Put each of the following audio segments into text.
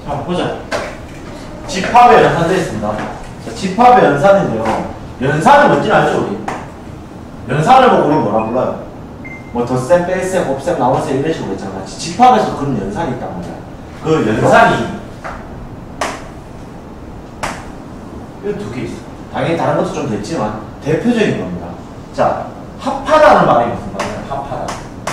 자, 보자. 집합의 연산 되어 있습니다. 자, 집합의 연산인데요. 연산이 뭔지 알죠, 우리? 연산을 보고 우리 뭐라 불러요? 뭐 덧셈, 뺄셈, 곱셈, 나눗셈 이런 식으로 했잖아. 집합에서 그런 연산이 있단 말이야. 그 연산이 이 두 개 있어. 당연히 다른 것도 좀 됐지만 대표적인 겁니다. 자, 합하다는 말이 무슨 말이야? 합하다.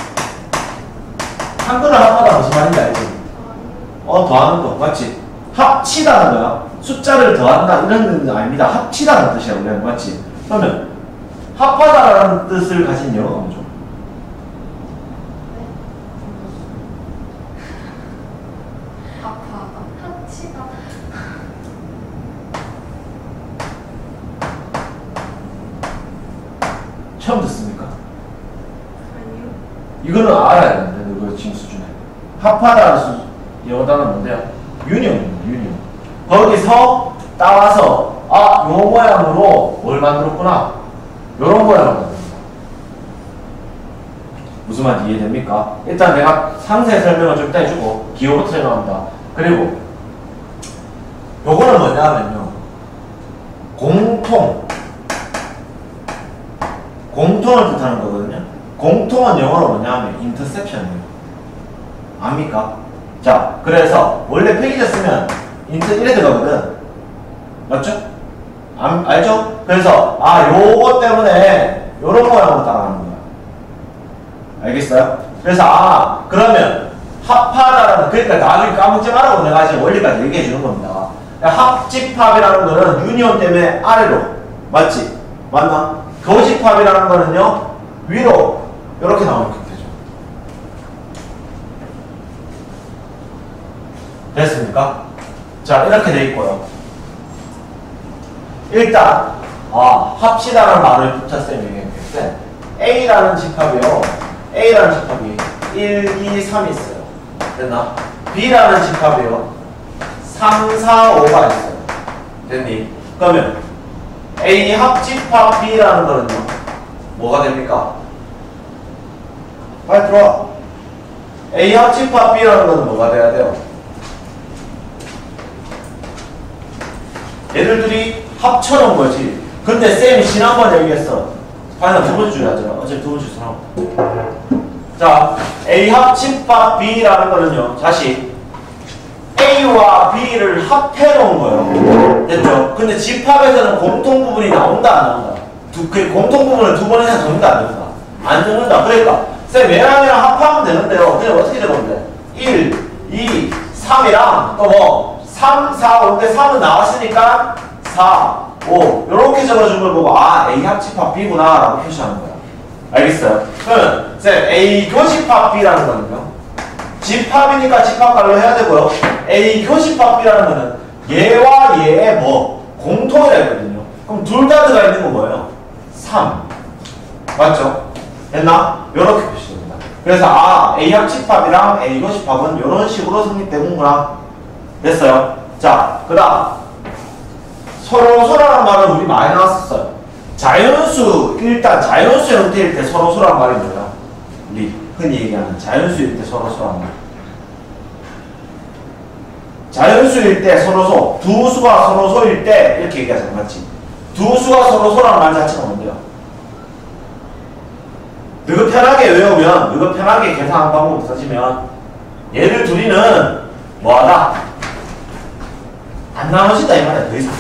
한글로 합하다 무슨 말인지 알지? 더하는 거 맞지? 합치다는 거야. 숫자를 더한다 이런 건 아닙니다. 합치다는 뜻이야 우리는 맞지? 그러면 합하다라는 뜻을 가진 영어가 뭐죠? 합치다. 처음 듣습니까? 아니요. 이거는 알아야 되는데 이거 지금 수준에 합하다는 영어 단어는 뭔데요? 유니온입니다. 유니온. 거기서 따와서 요 모양으로 뭘 만들었구나. 요런 모양을 만듭니다. 무슨 말인지 이해됩니까? 일단 내가 상세 설명을 좀 이따 해주고 기호부터 설명합니다. 그리고 요거는 뭐냐 하면요. 공통을 뜻하는 거거든요. 공통은 영어로 뭐냐 하면 interception이에요. 압니까? 자, 그래서 원래 페이지 쓰면 이래 들어가거든. 맞죠? 알죠? 그래서 요거 때문에 요런 모양으로 따라가는 거야. 알겠어요? 그래서 그러면 합하다라는, 그러니까 나중에 까먹지 말라고 내가 지금 원리까지 얘기해 주는 겁니다. 합집합이라는 거는 유니온 때문에 아래로, 맞지? 맞나? 교집합이라는 거는요 위로 이렇게 나오면 되죠. 됐습니까? 자, 이렇게 돼 있고요. 일단 합시다라는 말을 부차쌤이 얘기했는데 A라는 집합이요. A라는 집합이 1, 2, 3이 있어요. 됐나? B라는 집합이요. 3, 4, 5가 있어요. 됐니? 그러면 A 합집합 B라는 거는요 뭐가 됩니까? 빨리 들어와. A 합집합 B라는 거는 뭐가 돼야 돼요? 얘들들이 합쳐놓은 거지. 근데 쌤이 지난번에 얘기했어. 파이널 두 번째 주에 하잖아. 어차피 두 번째 주에. 자, A 합집합 B라는 거는요 다시 A와 B를 합해놓은 거예요. 됐죠? 근데 집합에서는 공통 부분이 나온다 안 나온다? 그 공통 부분을 두 번 이상 적는다 안 적는다? 안 적는다. 그러니까 쌤 얘랑이랑 합하면 되는데요. 그냥 어떻게 적으면 돼? 1, 2, 3이랑 또 뭐 3, 4, 5인데 3은 나왔으니까 4, 5 이렇게 적어준 걸 보고 A 합집합 B구나 라고 표시하는 거야. 알겠어요? 그러면 쌤 A 교집합 B라는 거는요 집합이니까 집합관로 해야 되고요. A 교집합 B라는 거는 얘와 얘의 뭐 공통이라 했거든요. 그럼 둘 다 들어가 있는 건 뭐예요? 3 맞죠? 됐나? 이렇게 표시됩니다. 그래서 A 합집합이랑 A 교집합은 이런 식으로 성립되는구나. 됐어요? 자, 그 다음 서로서라는 말은 우리 많이 나왔었어요. 자연수, 일단 자연수 형태일 때 서로서라는 말이 뭐예요? 우리 흔히 얘기하는 자연수일 때 서로서라는 말. 자연수일 때 서로소, 두 수가 서로소일 때 이렇게 얘기하잖아. 맞지? 두 수가 서로소라는 말 자체가 뭔데요? 너가 편하게 외우면, 너가 편하게 계산하는 방법을 써지면 얘를 둘이는 뭐하다? 안 나눠진다 이 말이야. 더 이상.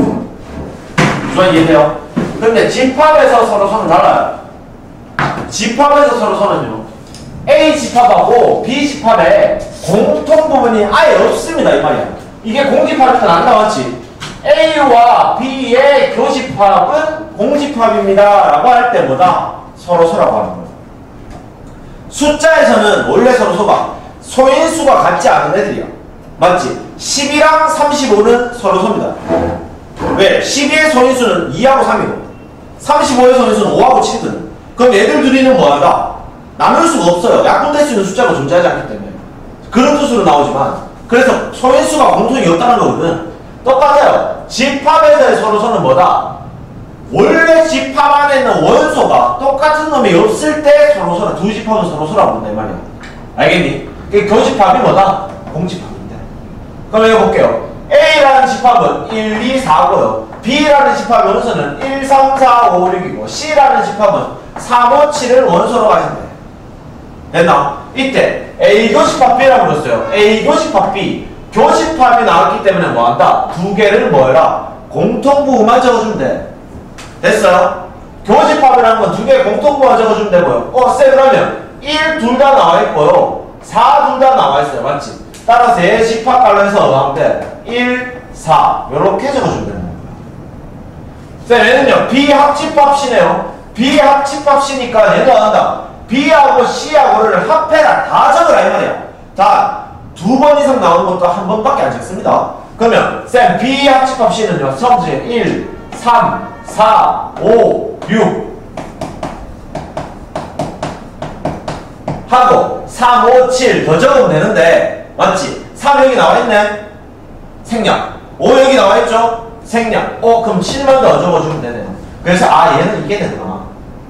무슨 이해돼요? 근데 집합에서 서로소는 달라요. 집합에서 서로소는요 A 집합하고 B 집합에 공통 부분이 아예 없습니다 이 말이야. 이게 공집합이면 안 나왔지. A와 B의 교집합은 공집합입니다 라고 할 때 뭐다? 서로소라고 하는 거예요. 숫자에서는 원래 서로소가 소인수가 같지 않은 애들이야. 맞지? 10이랑 35는 서로소입니다. 왜? 12의 소인수는 2하고 3이고 35의 소인수는 5하고 7이거든. 그럼 얘들 둘이는 뭐하다? 나눌 수가 없어요. 약분될 수 있는 숫자가 존재하지 않기 때문에. 그런 뜻으로 나오지만 그래서 소인수가 공통이 없다는 거거든. 똑같아요. 집합에서의 서로소는 뭐다? 원래 집합 안에 있는 원소가 똑같은 놈이 없을 때 서로소라. 두 집합은 서로소라고 본다 이 말이야. 알겠니? 교집합이 뭐다? 공집합인데. 그럼 이거 볼게요. A라는 집합은 1, 2, 4고요. B라는 집합의 원소는 1, 3, 4, 5, 6이고 C라는 집합은 3, 5, 7을 원소로 가진대. 됐나? 이때 A 교집합 B라고 그랬어요. A 교집합 B 교집합이 나왔기 때문에 뭐한다? 두 개를 뭐해라? 공통부호만 적어주면 돼. 됐어요? 교집합이라는 건 두 개의 공통부호만 적어주면 되고요. 쌤 그러면 1 둘 다 나와있고요. 4 둘 다 나와있어요. 맞지? 따라서 얘 집합 관련해서 나올 때 1, 4 요렇게 적어주면 되는 거예요. 쌤 얘는요 B합집합 C네요. B합집합 C니까 얘도 안 한다. B하고 C하고를 합해라. 다 적으라 이 말이야. 자, 두 번 이상 나오는 것도 한 번밖에 안 적습니다. 그러면 쌤 B합집합 C는요 성질 1, 3, 4, 5, 6 하고 3, 5, 7 더 적으면 되는데 맞지? 3 여기 나와있네? 생략. 5 여기 나와있죠? 생략. 그럼 7만 더 적어주면 되네. 그래서 얘는 이게 되구나.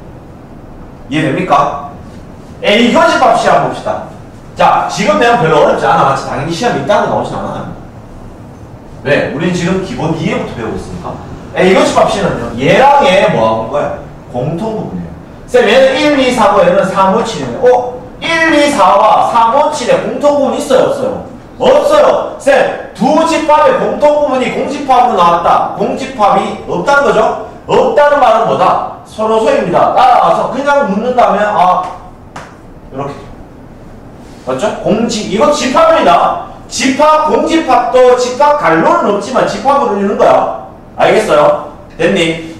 이해됩니까? A 교집합 C 한번 봅시다. 자, 지금 내용 별로 어렵지 않아. 맞지? 당연히 시험에 있다고 나오진 않아요. 왜? 우린 지금 기본 이해부터 배우고 있으니까. A 교집합 C는요 얘랑 얘 뭐하고 온 거야? 공통부분이에요. 쌤 얘는 1, 2, 4고 얘는 3, 5, 7이네. 1, 2, 4와 3, 5, 7에 공통부분이 있어요? 없어요? 없어요. 쌤, 두 집합의 공통부분이 공집합으로 나왔다. 공집합이 없다는 거죠? 없다는 말은 뭐다? 서로 소입니다. 따라와서 그냥 묻는다면 이렇게 맞죠? 이거 집합입니다. 집합, 공집합도 집합 갈로는 없지만 집합으로 이루는 거야. 알겠어요? 됐니?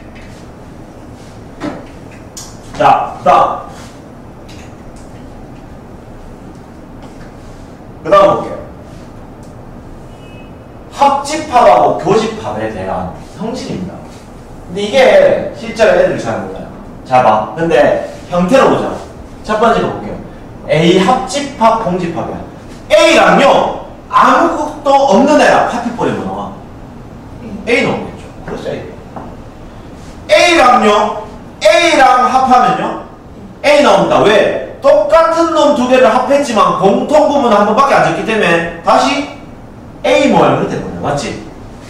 자, 그 다음 볼게요. 합집합하고 교집합에 대한 성질입니다. 근데 이게 실제로 애들이 잘 몰라요. 자, 봐. 근데 형태로 보자. 첫 번째로 볼게요. A 합집합, 공집합이야. A랑요, 아무것도 없는 애랑 합해버리면 나와. A는 없겠죠. 그렇죠, A. A랑 합하면요, A 나옵니다. 왜? 똑같은 놈 두 개를 합했지만 공통부분은 한 번밖에 안 적기 때문에 다시 A 모양으로 되는 거예요. 맞지?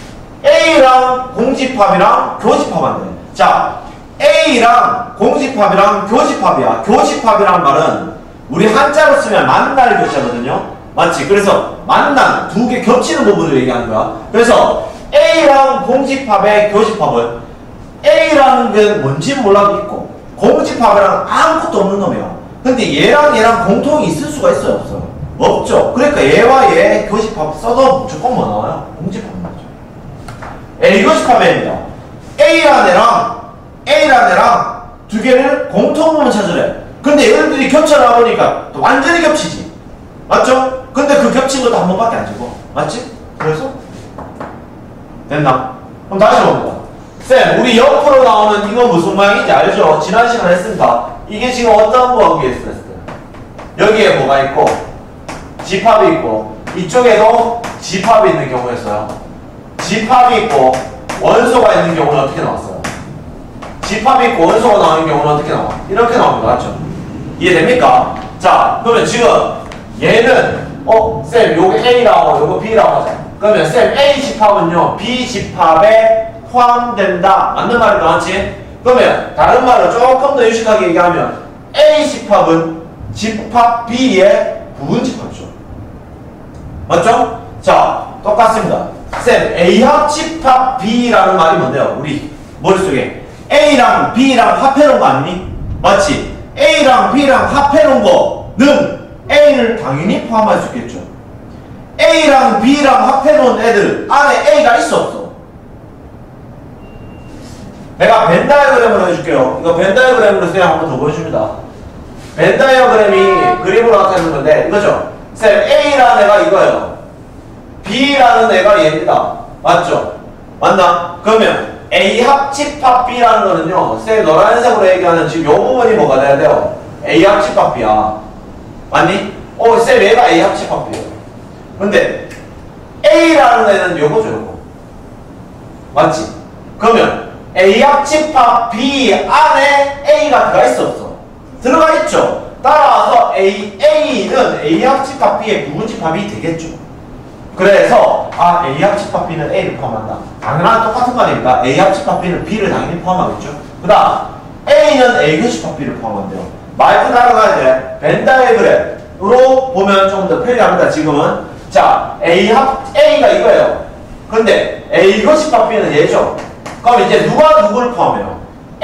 A랑 공집합이랑 교집합한대. 자, A랑 공집합이랑 교집합이야. 교집합이란 말은 우리 한자로 쓰면 만날 교자거든요. 맞지? 그래서 만난 두 개 겹치는 부분을 얘기하는 거야. 그래서 A랑 공집합의 교집합은 A라는 게 뭔지는 몰라도 있고 공집합이랑 아무것도 없는 놈이야. 근데 얘랑 공통이 있을 수가 있어요? 없어요? 없죠. 그러니까 얘와 얘 교집합 써도 무조건 뭐 나와요? 공집합 나오죠. A 교집합입니다. A란 애랑 두 개를 공통부분 찾으래. 근데 얘네들이 겹쳐나 보니까 또 완전히 겹치지. 맞죠? 근데 그 겹친 것도 한 번밖에 안 찍어. 맞지? 그래서 됐나? 그럼 다시 봅니다. 쌤, 우리 옆으로 나오는 이거 무슨 모양인지 알죠? 지난 시간에 했으니까. 이게 지금 어떤 관계에 있었어요? 여기에 뭐가 있고 집합이 있고 이쪽에도 집합이 있는 경우였어요. 집합이 있고 원소가 있는 경우는 어떻게 나왔어요? 집합이 있고 원소가 나오는 경우는 어떻게 나와? 이렇게 나옵니다. 맞죠? 이해됩니까? 자, 그러면 지금 얘는 쌤 요거 A라고 요거 B라고 하자. 그러면 쌤 A 집합은요 B 집합에 포함된다. 맞는 말이다. 맞지? 그러면 다른 말로 조금 더 유식하게 얘기하면 A 집합은 집합 B의 부분 집합이죠. 맞죠? 자, 똑같습니다. 쌤, A합 집합 B라는 말이 뭔데요? 우리 머릿속에 A랑 B랑 합해놓은 거 아니니? 맞지? A랑 B랑 합해놓은 거는 A를 당연히 포함할 수 있겠죠. A랑 B랑 합해놓은 애들 안에 A가 있어 없어? 내가 벤 다이어그램으로 해줄게요. 이거 벤 다이어그램으로 쌤 한번 더 보여줍니다. 벤 다이어그램이 그림으로 나타내는 건데 이거죠? 쌤 A라는 애가 이거예요. B라는 애가 얘입니다. 맞죠? 맞나? 그러면 A 합집합 B라는 거는요 쌤 노란색으로 얘기하는 지금 요 부분이 뭐가 돼야 돼요? A 합집합 B야. 맞니? 쌤 얘가 A 합집합 B예요. 근데 A라는 애는 요거죠 요거. 맞지? 그러면 A 합집합 B 안에 A가 들어가 있어 없어? 들어가 있죠. 따라서 A는 A 합집합 B의 부분 집합이 되겠죠. 그래서 A 합집합 B는 A를 포함한다. 당연한 똑같은 말이니까 A 합집합 B는 B를 당연히 포함하겠죠. 그 다음 A는 A 교집합 B를 포함한대요. 마이크 따라가야 돼. 벤 다이어그램으로 보면 좀 더 편리합니다. 지금은 자 A가 이거예요. 근데 A 교집합 B는 얘죠. 그럼 이제 누가 누구를 포함해요?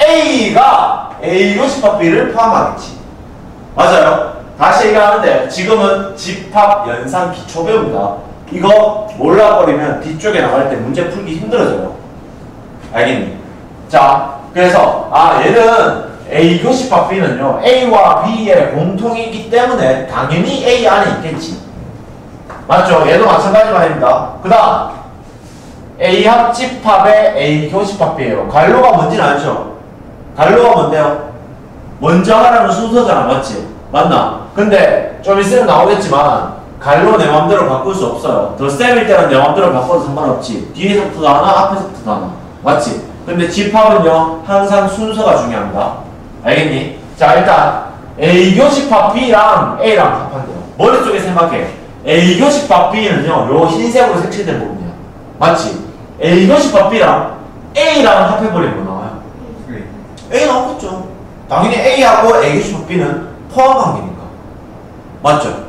A가 A 교집합 B를 포함하겠지. 맞아요. 다시 얘기하는데 지금은 집합 연산 기초 배웁니다. 이거 몰라버리면 뒤쪽에 나갈 때 문제 풀기 힘들어져요. 알겠니? 자, 그래서 얘는 A 교집합 B는요 A와 B의 공통이기 때문에 당연히 A 안에 있겠지. 맞죠? 얘도 마찬가지 말입니다. 그 다음 A 합집합의 A 교집합 B예요. 갈로가 뭔지는 알죠? 갈로가 뭔데요? 먼저 하라는 순서잖아. 맞지? 맞나? 근데 좀 있으면 나오겠지만 갈로 내 맘대로 바꿀 수 없어요. 더 쌤일 때는 내 맘대로 바꿔도 상관없지. 뒤에서부터 하나 앞에서부터 하나. 맞지? 근데 집합은요 항상 순서가 중요합니다. 알겠니? 자 일단 A 교집합 B랑 A랑 합한대요. 머릿속에 생각해. A 교집합 B는요 요 흰색으로 색칠된 부분이야. 맞지? A 교집합 B랑 A랑 합해버리면 뭐 나와요? A 나오겠죠. 당연히 A하고 A 교집합 B는 포함 관계니까. 맞죠?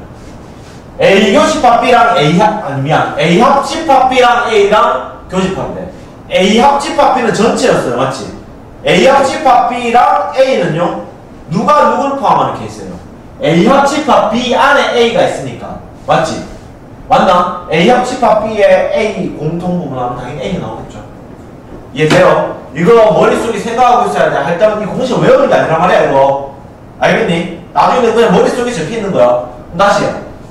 A 교집합 B랑 A 합집합 B랑 A랑 교집합인데 A 합집합 B는 전체였어요. 맞지? A 합집합 B랑 A는요 누가 누구를 포함하는 케이스예요? A 합집합 B 안에 A가 있으니까. 맞지? 맞나? A 합집합 B의 A 공통 부분 하면 당연히 A가 나오겠죠. 이해돼요? 이거 머릿속에 생각하고 있어야 돼. 할 때는 이 공식 외우는 게 아니란 말이야 이거. 알겠니? 나중에 그냥 머릿속에 적혀있는 거야. 다시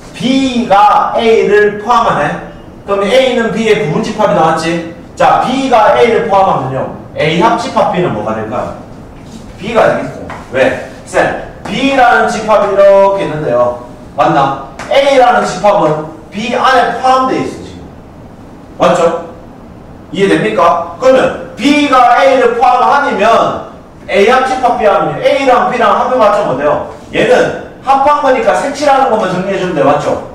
B가 A를 포함하네. 그럼 A는 B의 부분집합이 나왔지? 자, B가 A를 포함하면요 A 합집합 B는 뭐가 될까요? B가 되겠어요. 왜? 쌤, B라는 집합이 이렇게 있는데요 맞나? A라는 집합은 B 안에 포함되어 있어 지금. 맞죠? 이해됩니까? 그러면 B가 A를 포함하면 A 합집합 B 하면 A랑 B랑 합해봤자 뭐돼요? 얘는 합한 거니까 색칠하는 것만 정리해주면 돼. 맞죠?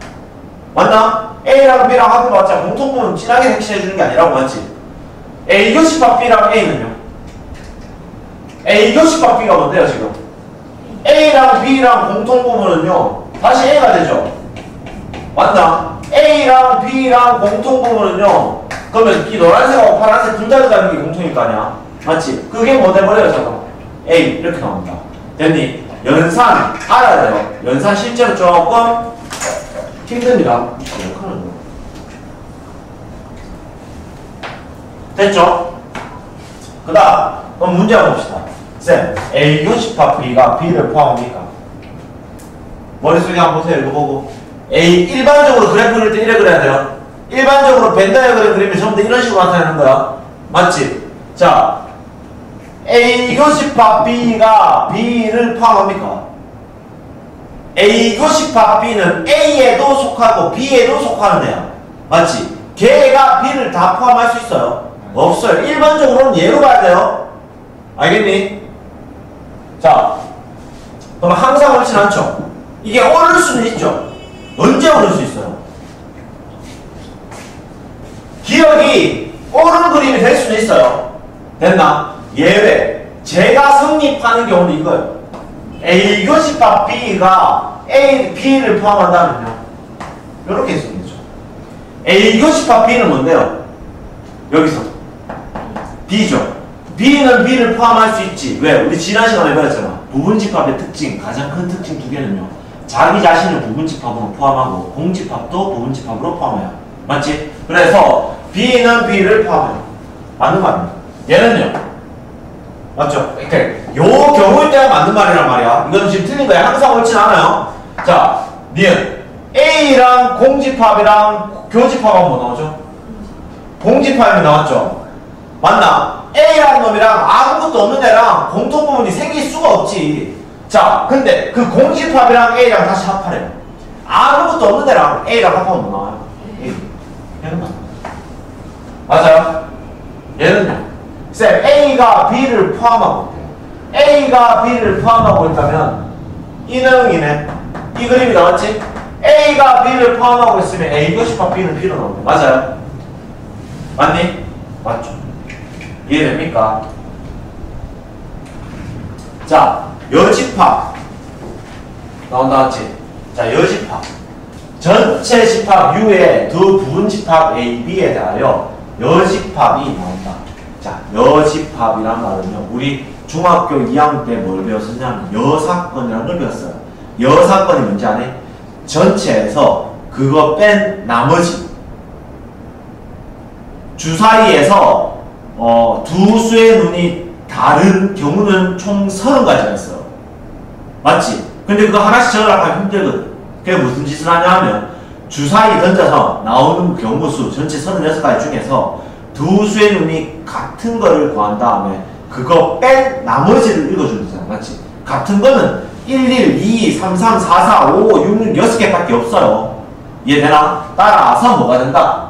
맞나? A랑 B랑 합해봤자 공통부분 진하게 색칠해주는 게 아니라고. 맞지? A 교집합 B랑 A는요? A 교집합 B가 뭔데요 지금? A랑 B랑 공통부분은요 다시 A가 되죠? 맞나? A랑 B랑 공통부분은요 그러면 이 노란색하고 파란색 둘 다 들어가는 게 공통일 거 아니야? 맞지? 그게 뭐 돼버려요 잠깐만. A 이렇게 나옵니다. 됐니? 연산 알아야 돼요. 연산 실제로 조금 힘듭니다. 됐죠? 그 다음 그럼 문제 한번 봅시다. 쌤, A 교집합 B가 B를 포함합니까? 머릿속에 한번 보세요. 이거 보고 A 일반적으로 그래프 그릴 때 이래 그려야 돼요. 일반적으로 벤 다이어그램 그리면 전부 다 이런 식으로 나타내는 거야. 맞지? 자, A 교집합 B가 B를 포함합니까? A 교집합 B는 A에도 속하고 B에도 속하는 애야. 맞지? 걔가 B를 다 포함할 수 있어요? 없어요. 일반적으로는 얘로 봐야 돼요. 알겠니? 자, 그럼 항상 옳진 않죠? 이게 오를 수는 있죠? 언제 오를 수 있어요? 기억이 오른 그림이 될 수는 있어요. 됐나? 예외. 제가 성립하는 경우는 이거예요. A 교집합 B가 A, B를 포함한다면요. 이렇게 있으면 되죠. A 교집합 B는 뭔데요? 여기서 B죠. B는 B를 포함할 수 있지. 왜? 우리 지난 시간에 배웠잖아. 부분집합의 특징, 가장 큰 특징 두 개는요. 자기 자신을 부분집합으로 포함하고 공집합도 부분집합으로 포함해요. 맞지? 그래서 B는 B를 포함해요. 맞는 말입니다. 얘는요. 맞죠? 이렇게 요 경우일 때가 맞는 말이란 말이야. 이건 지금 틀린 거야. 항상 옳진 않아요. 자, 니은 A랑 공집합이랑 교집합하면 뭐 나오죠? 공집합이 나왔죠? 맞나? A라는 놈이랑 아무것도 없는 애랑 공통부분이 생길 수가 없지. 자, 근데 그 공집합이랑 A랑 다시 합하래요. 아무것도 없는 애랑 A랑 합하면 뭐 나와요? A. 얘는 맞아요? 얘는요? 쌤, A가 B를 포함하고 있대요. A가 B를 포함하고 있다면 이 내용이네. 이 그림이 나왔지? A가 B를 포함하고 있으면 A가 10합 B는 B로 나오네. 맞아요? 맞니? 맞죠? 이해됩니까? 자, 여집합 나온다 맞지? 자, 여집합 전체 집합 U의 두 부분 집합 A, B에 대하여 여집합이 나온다. 자, 여집합이란 말은요, 우리 중학교 2학년 때 뭘 배웠었냐면 여사건이라는 걸 배웠어요. 여사건이 뭔지 아니? 전체에서 그거 뺀 나머지 주사위에서 두 수의 눈이 다른 경우는 총 30가지가 있어요. 맞지? 근데 그거 하나씩 적으려고 하면 힘들거든. 그게 무슨 짓을 하냐 하면 주사위 던져서 나오는 경우수 전체 36가지 중에서 두 수의 눈이 같은 거를 구한 다음에 그거 뺀 나머지를 읽어주는 거잖아. 맞지? 같은 거는 1, 2, 3, 4, 5, 6, 6개밖에 없어요. 이해되나? 따라서 뭐가 된다?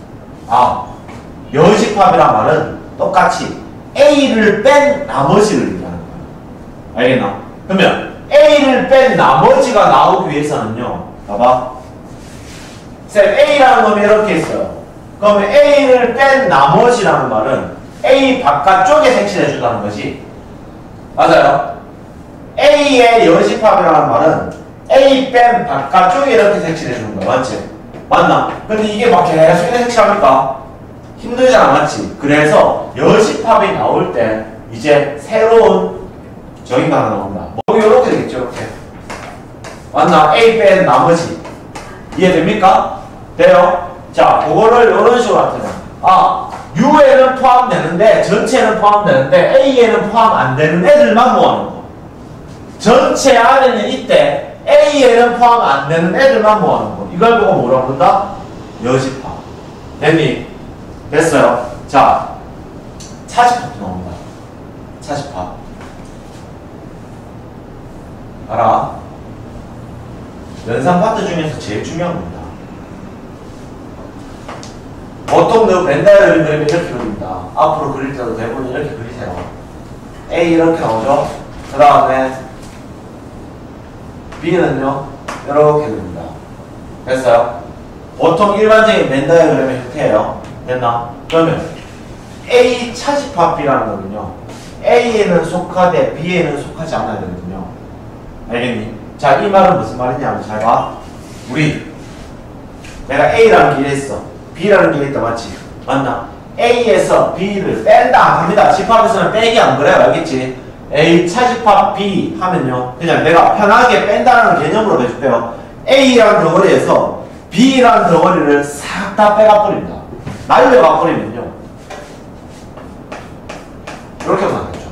여집합이란 말은 똑같이 A를 뺀 나머지를 얘기하는 거야. 알겠나? 그러면 A를 뺀 나머지가 나오기 위해서는요, 봐봐. 쌤, A라는 놈이 이렇게 있어요. 그러면 A를 뺀 나머지라는 말은 A 바깥쪽에 색칠해 준다는 거지. 맞아요? A의 여집합이라는 말은 A 뺀 바깥쪽에 이렇게 색칠해 주는 거야. 맞지? 맞나? 근데 이게 막 계속 이렇게 색칠합니까? 힘들잖아. 맞지? 그래서 여집합이 나올 때 이제 새로운 저기가 하나 나온다. 뭐 이렇게 되겠죠. 이렇게. 맞나? A 뺀 나머지. 이해됩니까? 돼요? 자, 그거를 이런 식으로 할 테냐. U에는 포함되는데 전체에는 포함되는데 A에는 포함 안 되는 애들만 모아놓은 거. 전체 안에는 이때 A에는 포함 안 되는 애들만 모아놓은 거. 이걸 보고 뭐라고 부른다? 여집합. 됐니? 됐어요. 자, 차집합도 나옵니다. 차집합. 알아? 연산 파트 중에서 제일 중요한 겁니다. 보통 너 벤다이어를 그리면 이렇게 그립니다. 앞으로 그릴 때도 대부분 이렇게 그리세요. A 이렇게 나오죠? 그 다음에 B는요, 이렇게 그립니다. 됐어요? 보통 일반적인 벤다이어그램의 형태예요. 됐나? 그러면 A 차집합이라는 거는요, A에는 속하되 B에는 속하지 않아야 되거든요. 알겠니? 자, 이 말은 무슨 말이냐면 잘 봐. 내가 A라는 길에 있어. B라는 길에 있다. 맞지? 맞나? A에서 B를 뺀다 합니다. 집합에서는 빼기 안 그래요. 알겠지? A 차집합 B 하면요, 그냥 내가 편하게 뺀다는 개념으로 해줄게요. A라는 덩어리에서 B라는 덩어리를 싹 다 빼가 버립니다. 날려가 버리면요, 이렇게 나겠죠.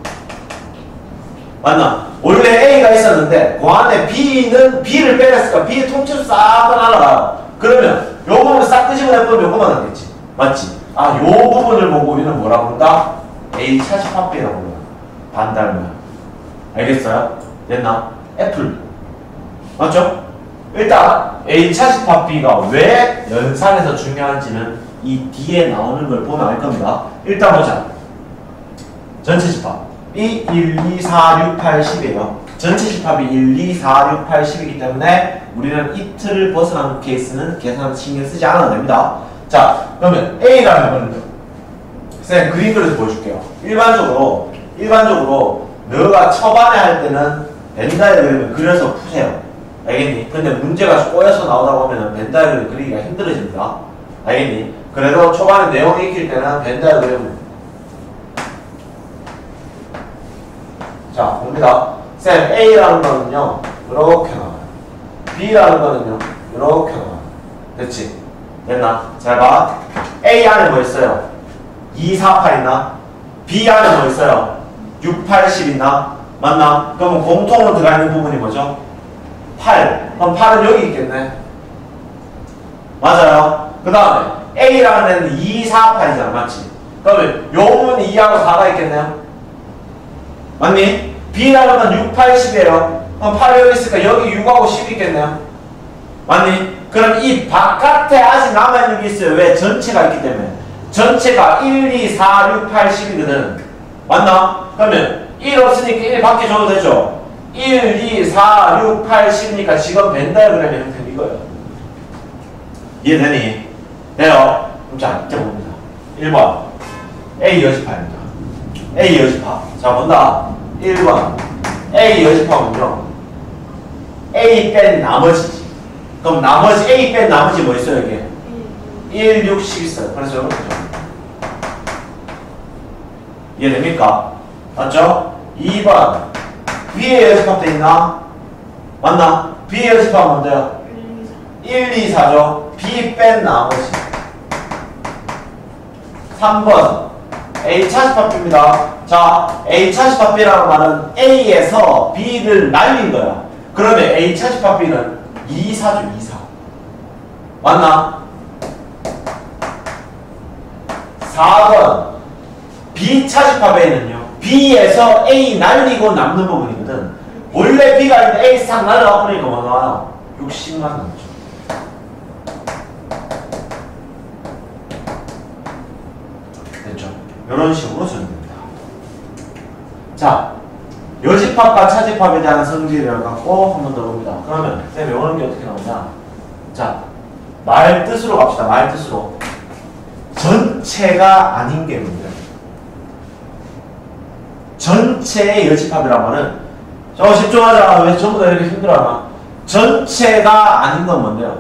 맞나? 원래 A가 있었는데 그 안에 B는 B를 빼냈으니까 B의 통째로 싹 다 날아가요. 그러면 요 부분을 싹 끄집어내보면 요거만 하겠지. 맞지? 요 부분을 보고 우리는 뭐라고 부른다? A 차집합비라고 불러요. 반달면. 알겠어요? 됐나? 애플. 맞죠? 일단 A 차집합비가 왜 연산에서 중요한지는 이 뒤에 나오는 걸 보면 알 겁니다. 일단 보자. 전체 집합. 이 1, 2, 4, 6, 8, 10이에요. 전체 집합이 1, 2, 4, 6, 8, 10이기 때문에 우리는 이 틀을 벗어나는 케이스는 계산 신경 쓰지 않아도 됩니다. 자, 그러면 A라는 거는요, 쌤 그림 그려서 보여줄게요. 일반적으로 너가 초반에 할 때는 벤다이어그램을 그려서 푸세요. 알겠니? 근데 문제가 꼬여서 나오다 보면 벤다이어그램 그리기가 힘들어집니다. 알겠니? 그래도 초반에 내용 익힐 때는 벤다이어그램. 자, 봅니다. 쌤, A라는 거는요, 이렇게 나와요. B라는 거는요, 이렇게 나와요. 됐지? 됐나? 잘 봐. A 안에 뭐 있어요? 2, 4, 8 있나? B 안에 뭐 있어요? 6, 8, 10 있나? 맞나? 그러면 공통으로 들어가 있는 부분이 뭐죠? 8. 그럼 8은 여기 있겠네? 맞아요. 그 다음에 A라는 애는 2, 4, 8이잖아. 맞지? 그러면 요 부분이 2하고 4가 있겠네요? 맞니? B라는 건 6, 8, 10이에요. 그럼 8이 여기 있으니까 여기 6하고 10이 있겠네요? 맞니? 그럼 이 바깥에 아직 남아있는 게 있어요. 왜? 전체가 있기 때문에. 전체가 1, 2, 4, 6, 8, 10이거든. 맞나? 그러면 1 없으니까 1 밖에 줘도 되죠? 1, 2, 4, 6, 8, 10이니까 지금 벤다이어그램의 형태입니다. 이거예요. 이해되니? 돼요? 그럼 자, 이제 봅니다. 1번 A 여집합입니다. A 여집합. 자, 본다. 1번 A 여집합은요, A 뺀 나머지지. 그럼 나머지 A 뺀 나머지 뭐 있어요 여기? 1, 6, 10 있어요. 그래서 이렇게 죠. 이해됩니까? 맞죠? 2번 B의 여집합 돼 있나? 맞나? B의 여집합은 뭔데요? 1, 2, 4죠. B 뺀 나머지. 3번 A 차집합입니다. 자, A 차집합이라는 말은 A에서 B를 날린 거야. 그러면 A 차집합비는 2, 4죠. 2, 4. 맞나? 4번 B 차집합에는요, B에서 A 날리고 남는 부분이거든. 원래 B가 있는데 A 싹 날라가 버리니까 뭐 나와요? 60만 남죠. 됐죠? 이런 식으로 적용됩니다. 자, 여집합과 차집합에 대한 성질을 갖고 한 번 더 봅니다. 그러면 쌤 외우는 게 어떻게 나오냐? 자, 말 뜻으로 갑시다. 말 뜻으로. 전체가 아닌 게 뭔데요? 전체의 여집합이란 말은, 저 집중하자. 왜 전부 다 이렇게 힘들어하나? 전체가 아닌 건 뭔데요?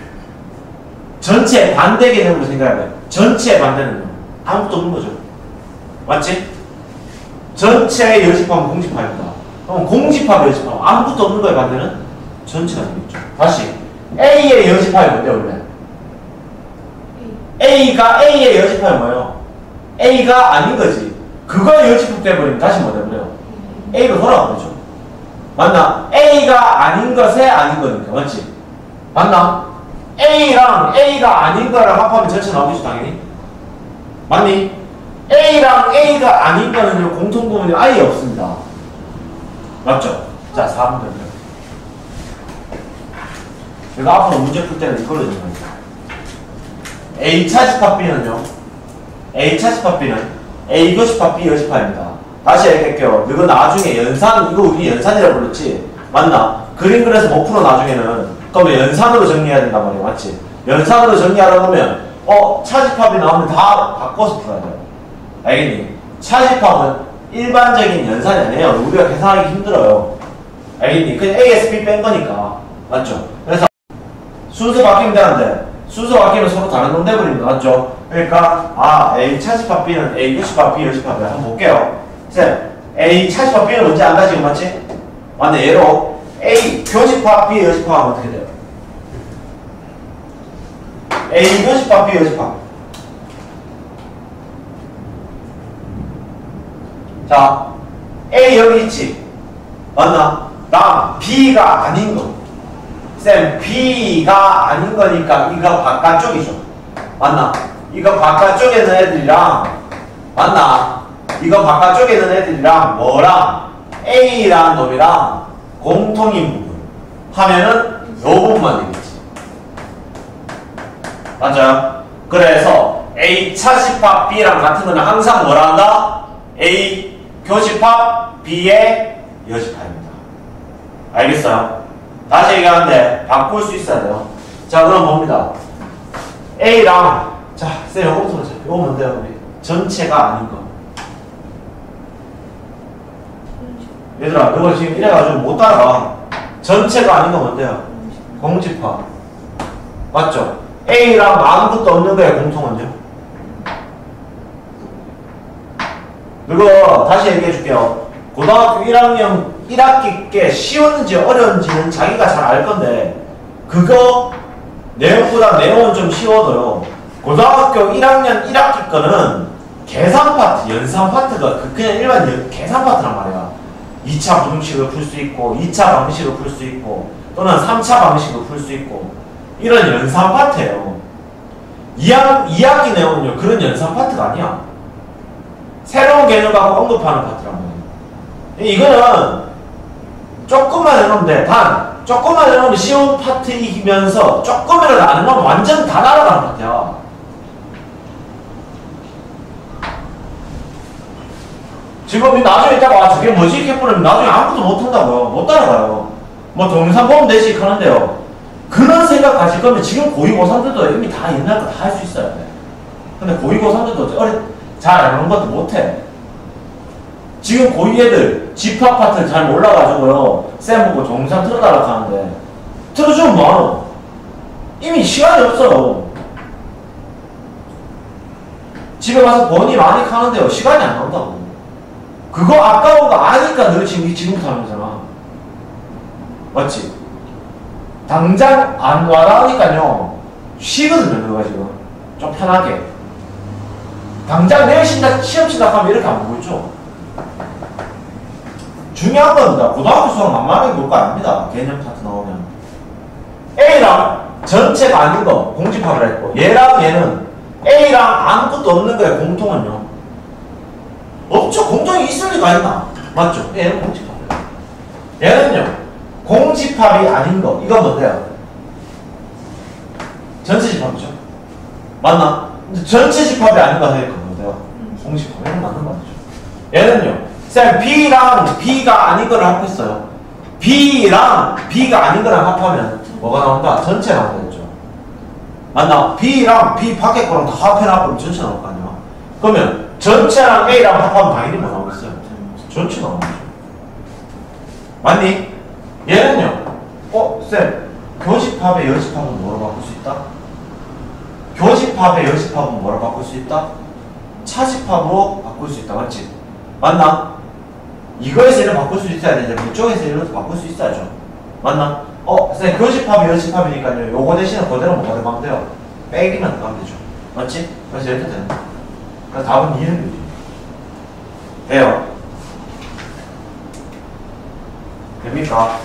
전체 반대 개념으로 생각해봐요. 전체의 반대는요, 아무것도 없는 거죠. 맞지? 전체의 여집합은 공집합입니다. 그럼 공집합의 여집합, 아무것도 없는 거에 반대는 전체가 되겠죠. 다시 A의 여집합이 뭔데 원래? A가 A의 여집합이 뭐예요? A가 아닌 거지. 그거의 여집합 돼버리면 다시 뭐 돼버려요? A로 돌아가죠. 맞나? A가 아닌 것에 아닌 거니까. 맞지? 맞나? A랑 A가 아닌 거랑 합하면 전체 나오겠죠 당연히. 맞니? A랑 A가 아닌 거는요, 공통부분이 아예 없습니다. 맞죠? 자, 4번 됩니다. 제가 앞으로 문제 풀 때는 이걸로 해주는 겁니다. A 차집합 B는요, A 차집합 B는 A 교집합 B 여집합입니다. 다시 얘기할게요. 이거 나중에 연산, 이거 우리 연산이라고 불렀지? 맞나? 그림 그려서 못 풀어 나중에는. 그러면 연산으로 정리해야 된단 말이에요. 맞지? 연산으로 정리하다 보면 차집합이 나오면 다 바꿔서 풀어야 돼요. 알겠니? 차집합은 일반적인 연산이 아니에요. 우리가 계산하기 힘들어요. 알겠니? 그냥 A에서 B 뺀 거니까. 맞죠? 그래서 순서 바뀌면 되는데, 순서 바뀌면 서로 다른 놈 돼버립니다. 맞죠? 그러니까 A 차집합 B는 A 교집합 B 여집합이야. 한번 볼게요. 쌤, A 차집합 B는 뭔지 안다 지금 맞지? 맞네. 얘로 A 교집합 B 여집합하면 어떻게 돼요? A 교집합 B 여집합. 자, A 여기 있지? 맞나? 다음 B가 아닌 거. 쌤, B가 아닌 거니까 이거 바깥쪽이죠. 맞나? 이거 바깥쪽에 있는 애들이랑, 맞나? 이거 바깥쪽에 있는 애들이랑 뭐랑 A라는 놈이랑 공통인 부분 하면은 요 부분만 되겠지. 맞아요? 그래서 A 차집합 B랑 같은 거는 항상 뭐라 한다? A 교집합 B의 여집합입니다. 알겠어요? 다시 얘기하는데 바꿀 수 있어야 돼요. 자, 그럼 봅니다. A랑, 자, 쌤, 요거부터 요거 뭔데요, 우리? 전체가 아닌 거. 얘들아, 이거 지금 이래가지고 못 따라가. 전체가 아닌 거 뭔데요? 공집합. 맞죠? A랑 아무것도 없는 거에 공통은요? 이거 다시 얘기해 줄게요. 고등학교 1학년 1학기 게 쉬웠는지 어려운지는 자기가 잘 알 건데, 그거 내용보다 내용은 좀 쉬워도요, 고등학교 1학년 1학기 거는 계산 파트, 연산 파트가 그냥 일반 계산 파트란 말이야. 2차 부등식을 풀 수 있고, 2차 방식을 풀 수 있고, 또는 3차 방식을 풀 수 있고, 이런 연산 파트예요. 2학기 내용은요, 그런 연산 파트가 아니야. 새로운 개념 갖고 언급하는 파트란 말이에요. 이거는 조금만 해놓으면 돼. 단, 조금만 해놓으면 쉬운 파트이면서 조금이라도 안 해놓으면 완전 다 날아가는 파트야. 지금 나중에 있다가 저게 뭐지? 이렇게 보면 나중에 아무것도 못한다고요. 못 따라가요. 뭐 동영상 보면 되지 하는데요. 그런 생각 가질 거면 지금 고2 고3들도 이미 다 옛날 거 다 할 수 있어야 돼. 근데 고2 고3들도 잘 아는 것도 못해. 지금 고2 애들 집합 파트를 잘 몰라가지고요. 쌤 보고 동영상 틀어달라고 하는데 틀어주면 뭐하노? 이미 시간이 없어. 집에 가서 본이 많이 카는데요. 시간이 안 나온다고. 그거 아까운 거 아니까 너 지금부터 하는 거잖아. 맞지? 당장 안 와라 하니까요. 쉬거든요, 너가 지금. 좀 편하게. 당장 내일 시험 친다 하면 이렇게 안 보고 있죠? 중요한 겁니다. 고등학교 수학 만만하게 볼 거 아닙니다. 개념 파트 나오면. A랑 전체가 아닌 거 공집합을 했고, 얘랑 얘는 A랑 아무것도 없는 거예요. 공통은요. 없죠. 공통이 있을 리가 있나? 맞죠? 얘는 공집합이에요. 얘는요. 공집합이 아닌 거. 이건 뭔데요? 전체 집합이죠. 맞나? 전체 집합이 아닌 거 하니까 뭔데요? 공집합. 얘는 맞는 거 같죠. 얘는요. 쌤, B랑 B가 아닌 거를 합했어요. B랑 B가 아닌 거랑 합하면 뭐가 나온다? 전체 나온다 했죠. 맞나? B랑 B 밖에 거랑 다 합해놔보면 전체 나올 거 아니야? 그러면 전체랑 A랑 합하면 당연히 뭐 나오겠어요? 전체 나오는 거죠. 맞니? 얘는요. 쌤, 교집합의 여집합은 뭐로 바꿀 수 있다? 교집합의 여집합은 뭐로 바꿀 수 있다? 차집합으로 바꿀 수 있다. 맞지? 맞나? 이거에서 이를 바꿀 수 있어야 되는데 그쪽에서 이를 바꿀 수 있어야죠. 맞나? 쌤, 교집합이 여집합이니까요. 요거 대신에 그대로 뭐가 들어가면 돼요? 빼기만 들어가면 되죠. 맞지? 그래서 이렇게 되는 거야. 그래서 답은 2는 되지. 돼요? 됩니까?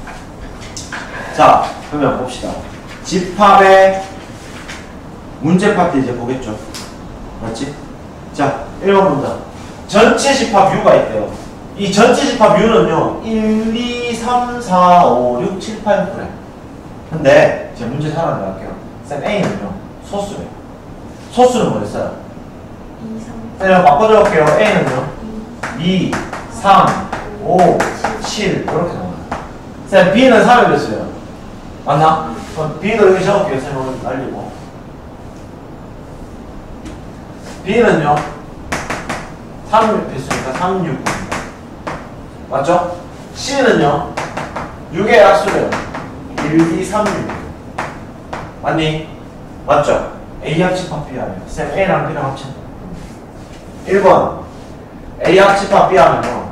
자, 그러면 봅시다. 집합의 문제 파트 이제 보겠죠. 맞지? 자, 1번 문장. 전체 집합 U가 있대요. 이 전체 집합 U는요, 1, 2, 3, 4, 5, 6, 7, 8, 9래. 근데, 이제 문제 하나 나갈게요. 쌤, A는요, 소수래요. 소수는 뭐였어요? 2, 3. 쌤, 바꿔드릴게요. A는요, 2, 3, 5, 7, 이렇게 나와요. 쌤, B는 3이 됐어요. 맞나? 그럼 B도 여기 적을게요. 쌤, 오늘 날리고. B는요, 3 됐으니까 3, 6. 맞죠? C는요, 6의 약수래요. 1, 2, 3, 6. 맞니? 맞죠? A 합집합 B 하면. 쌤, A랑 B랑 합친다. 1번. A 합집합 B 하면요.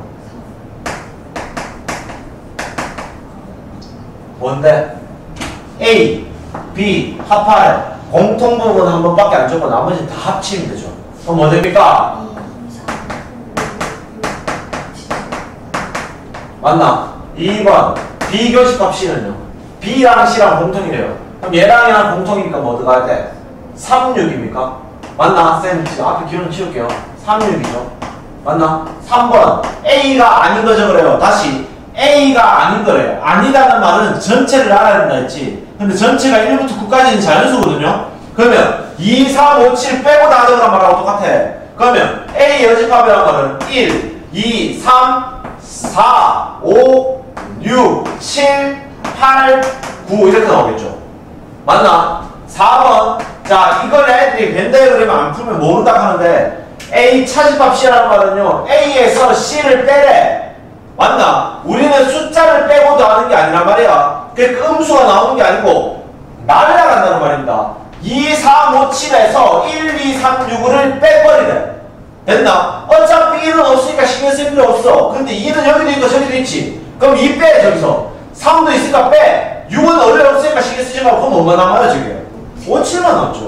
뭔데? A, B 합하래. 공통 부분 한 번밖에 안 적고 나머지는 다 합치면 되죠. 그럼 뭐 됩니까? 2, 3, 5, 6, 7. 맞나? 2번 B교집합 C는요. B랑 C랑 공통이래요. 그럼 얘랑 얘랑 공통이니까 뭐 들어가야 돼? 3, 6입니까? 맞나? 쌤 지금 앞에 기호는 치울게요. 3, 6이죠. 맞나? 3번 A가 아닌 거죠 그래요. 다시 A가 아닌 거래요. 아니다는 말은 전체를 알아야 된다 했지. 근데 전체가 1부터 9까지는 자연수거든요. 그러면 2, 3, 5, 7 빼고 다 적으란 말하고 똑같아. 그러면 A 여집합이란 말은 1, 2, 3, 4, 5, 6, 7, 8, 9 이렇게 나오겠죠. 맞나? 4번. 자, 이걸 애들이 벤다이 그림 안 풀면 모른다 하는데 A 차집합 C라는 말은요. A에서 C를 빼래. 맞나? 우리는 숫자를 빼고도 하는 게 아니란 말이야. 그러니까 음수가 나오는 게 아니고 날아간다는 말입니다. 2, 3, 5, 7에서 1, 2, 3, 6을 빼버리래. 됐나? 어차피 1은 없으니까 신경 쓸 필요 없어. 근데 2는 여기도 있고 저기도 있지. 그럼 2 빼, 저기서. 3도 있으니까 빼. 6은 원래 없으니까 신경 쓰지 말고. 그럼 뭐만 남아요, 저게? 5, 7만 남죠.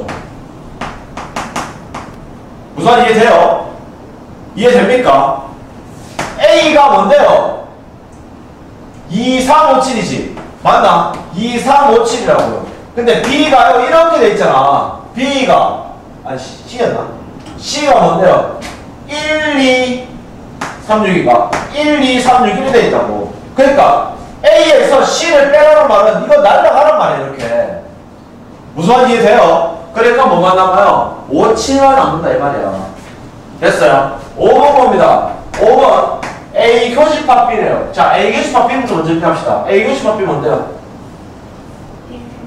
우선 이해돼요? 이해됩니까? A가 뭔데요? 2, 3, 5, 7이지. 맞나? 2, 3, 5, 7이라고요. 근데 B가요, 이렇게 돼 있잖아. B가. 아니, C였나? C가 뭔데요? 1, 2, 3, 6이가 1, 2, 3, 6 이렇게 돼 있다고. 그러니까 A에서 C를 빼라는 말은 이거 날라가란 말이에요. 이렇게. 무슨 말인지 이해돼요? 그러니까 뭐만 남아요? 5, 7만 남는다 이 말이야. 됐어요? 5번 봅니다. 5번 A 교집합 B래요. 자, A 교집합 B부터 먼저 합시다. A 교집합 B 뭔데요? 1,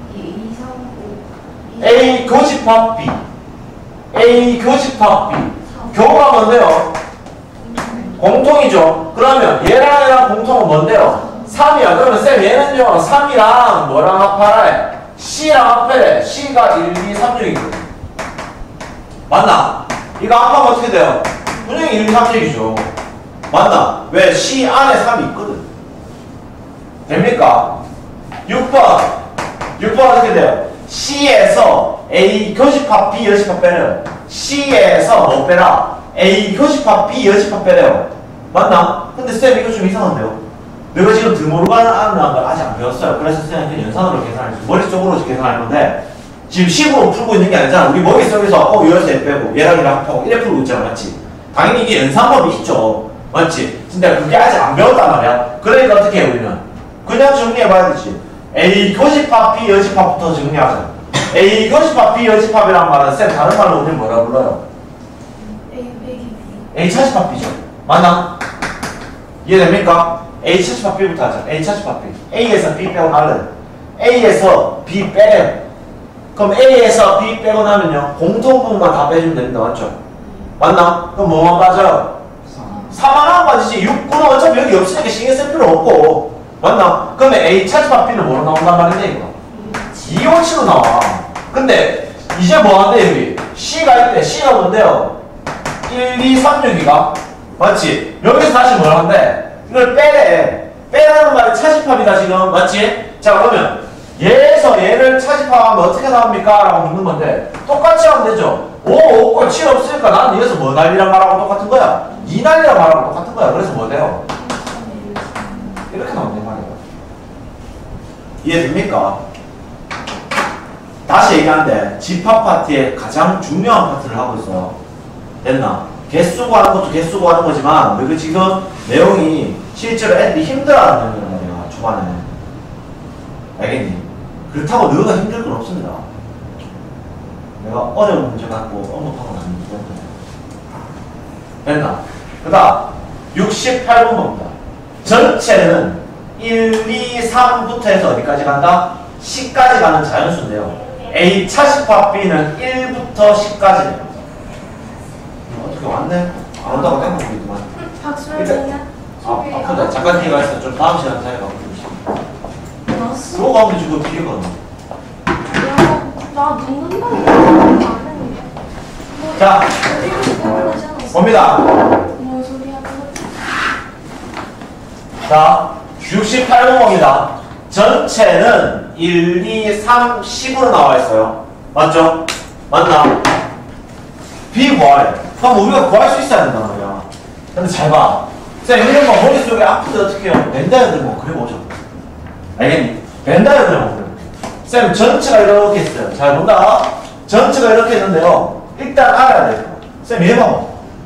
A 교집합 B. A 교집합 B. 교가 뭔데요? 공통이죠. 그러면 얘랑 얘랑 공통은 뭔데요? 3이야. 그러면 쌤 얘는요 3이랑 뭐랑 합하래? C랑 합하래. C가 1, 2, 3, 6이거든. 맞나? 이거 합하면 어떻게 돼요? 분명히 1, 2, 3, 6이죠. 맞나? 왜? C 안에 3이 있거든. 됩니까? 6번 어떻게 돼요? C에서 A 교집합 B 여집합 빼래요. C에서 뭐 빼라? A 교집합 B 여집합 빼래요. 맞나? 근데 쌤 이거 좀 이상한데요? 내가 지금 드모르간 안을 아직 안 배웠어요. 그래서 쌤 그냥 연산으로 계산할 수 머릿속으로 계산할 건데 지금 식으로 풀고 있는 게 아니잖아. 우리 머릿속에서 여기서 얘 빼고 얘랑 얘랑 합하고 이래 풀고 있잖아. 맞지? 당연히 이게 연산법이 있죠. 맞지? 근데 그게 아직 안 배웠단 말이야. 그러니까 어떻게 해 우리는? 그냥 정리해봐야 되지. A 교집합 B 여집합부터 정리하자. A 교집합 B 여집합이란 말은 쌤 다른 말로 우리 뭐라 불러요? A 차집합 B죠. 맞나? 이해됩니까? A 차집합 B부터 하자. A 차집합 B. A에서 B 빼고 나면 A에서 B 빼래요. 그럼 A에서 B 빼고 나면요 공통부분만 다 빼주면 됩니다. 맞죠? 맞나? 그럼 뭐만 빠져요? 4만 원 빠지지. 6구는 어차피 여기 없으니까 신경 쓸 필요 없고. 맞나? 그러면 A 차집합 B는 뭐로 나온단 말이냐 이거? 257로 나와. 근데 이제 뭐한대 여기? C가 있대. C가 뭔데요? 1, 2, 3, 6이가? 맞지? 여기서 다시 뭐라 한대? 이걸 빼래. 빼라는 말이 차집합이다 지금. 맞지? 자 그러면 얘에서 얘를 차집합하면 어떻게 나옵니까? 라고 묻는 건데 똑같이 하면 되죠. 5, 5, 7 없으니까 나는 여기서 뭐 난리란 말하고 똑같은 거야? 2 난리란 말하고 똑같은 거야. 그래서 뭐 돼요? 이렇게 나오면 돼 말이야. 이해됩니까? 다시 얘기하는데 집합 파트의 가장 중요한 파트를 하고 있어요. 됐나? 개수 구하는 것도 개수 구하는 거지만 우리가 지금 내용이 실제로 애들이 힘들어하는 내용이란 말이야. 초반에. 알겠니? 그렇다고 너가 힘들 건 없습니다. 내가 어려운 문제 갖고 언급하고 나는 됐나? 그 다음 68번 봅니다. 전체는 1, 2, 3부터 해서 어디까지 간다? 10까지 가는 자연수인데요. A 차집합 B는 1부터 10까지 됩니다. 어떻게 왔네? 안 온다고 땡기고 있구만. 박수현이는 아프다. 잠깐 뒤에 가있어. 좀 다음 시간 사이에 가고 있어. 그거 가면 지금 뒤에 가는 나 눕는다고 안 했는데. 자, 봅니다. 뭔 소리야 그거? 자, 68번 봅니다. 전체는 1, 2, 3, 10으로 나와 있어요. 맞죠? 맞나? B 구하래. 그럼 우리가 구할 수 있어야 된단 말이야. 근데 잘 봐. 쌤, 이런 거 머릿속에 아픈데 어떻게 해요? 벤다이어드럼 뭐 그려보자. 알겠니? 벤다이어드럼 뭐 그려볼게. 쌤, 전체가 이렇게 있어요. 잘 본다. 전체가 이렇게 있는데요. 일단 알아야 돼요. 쌤, 얘 봐봐.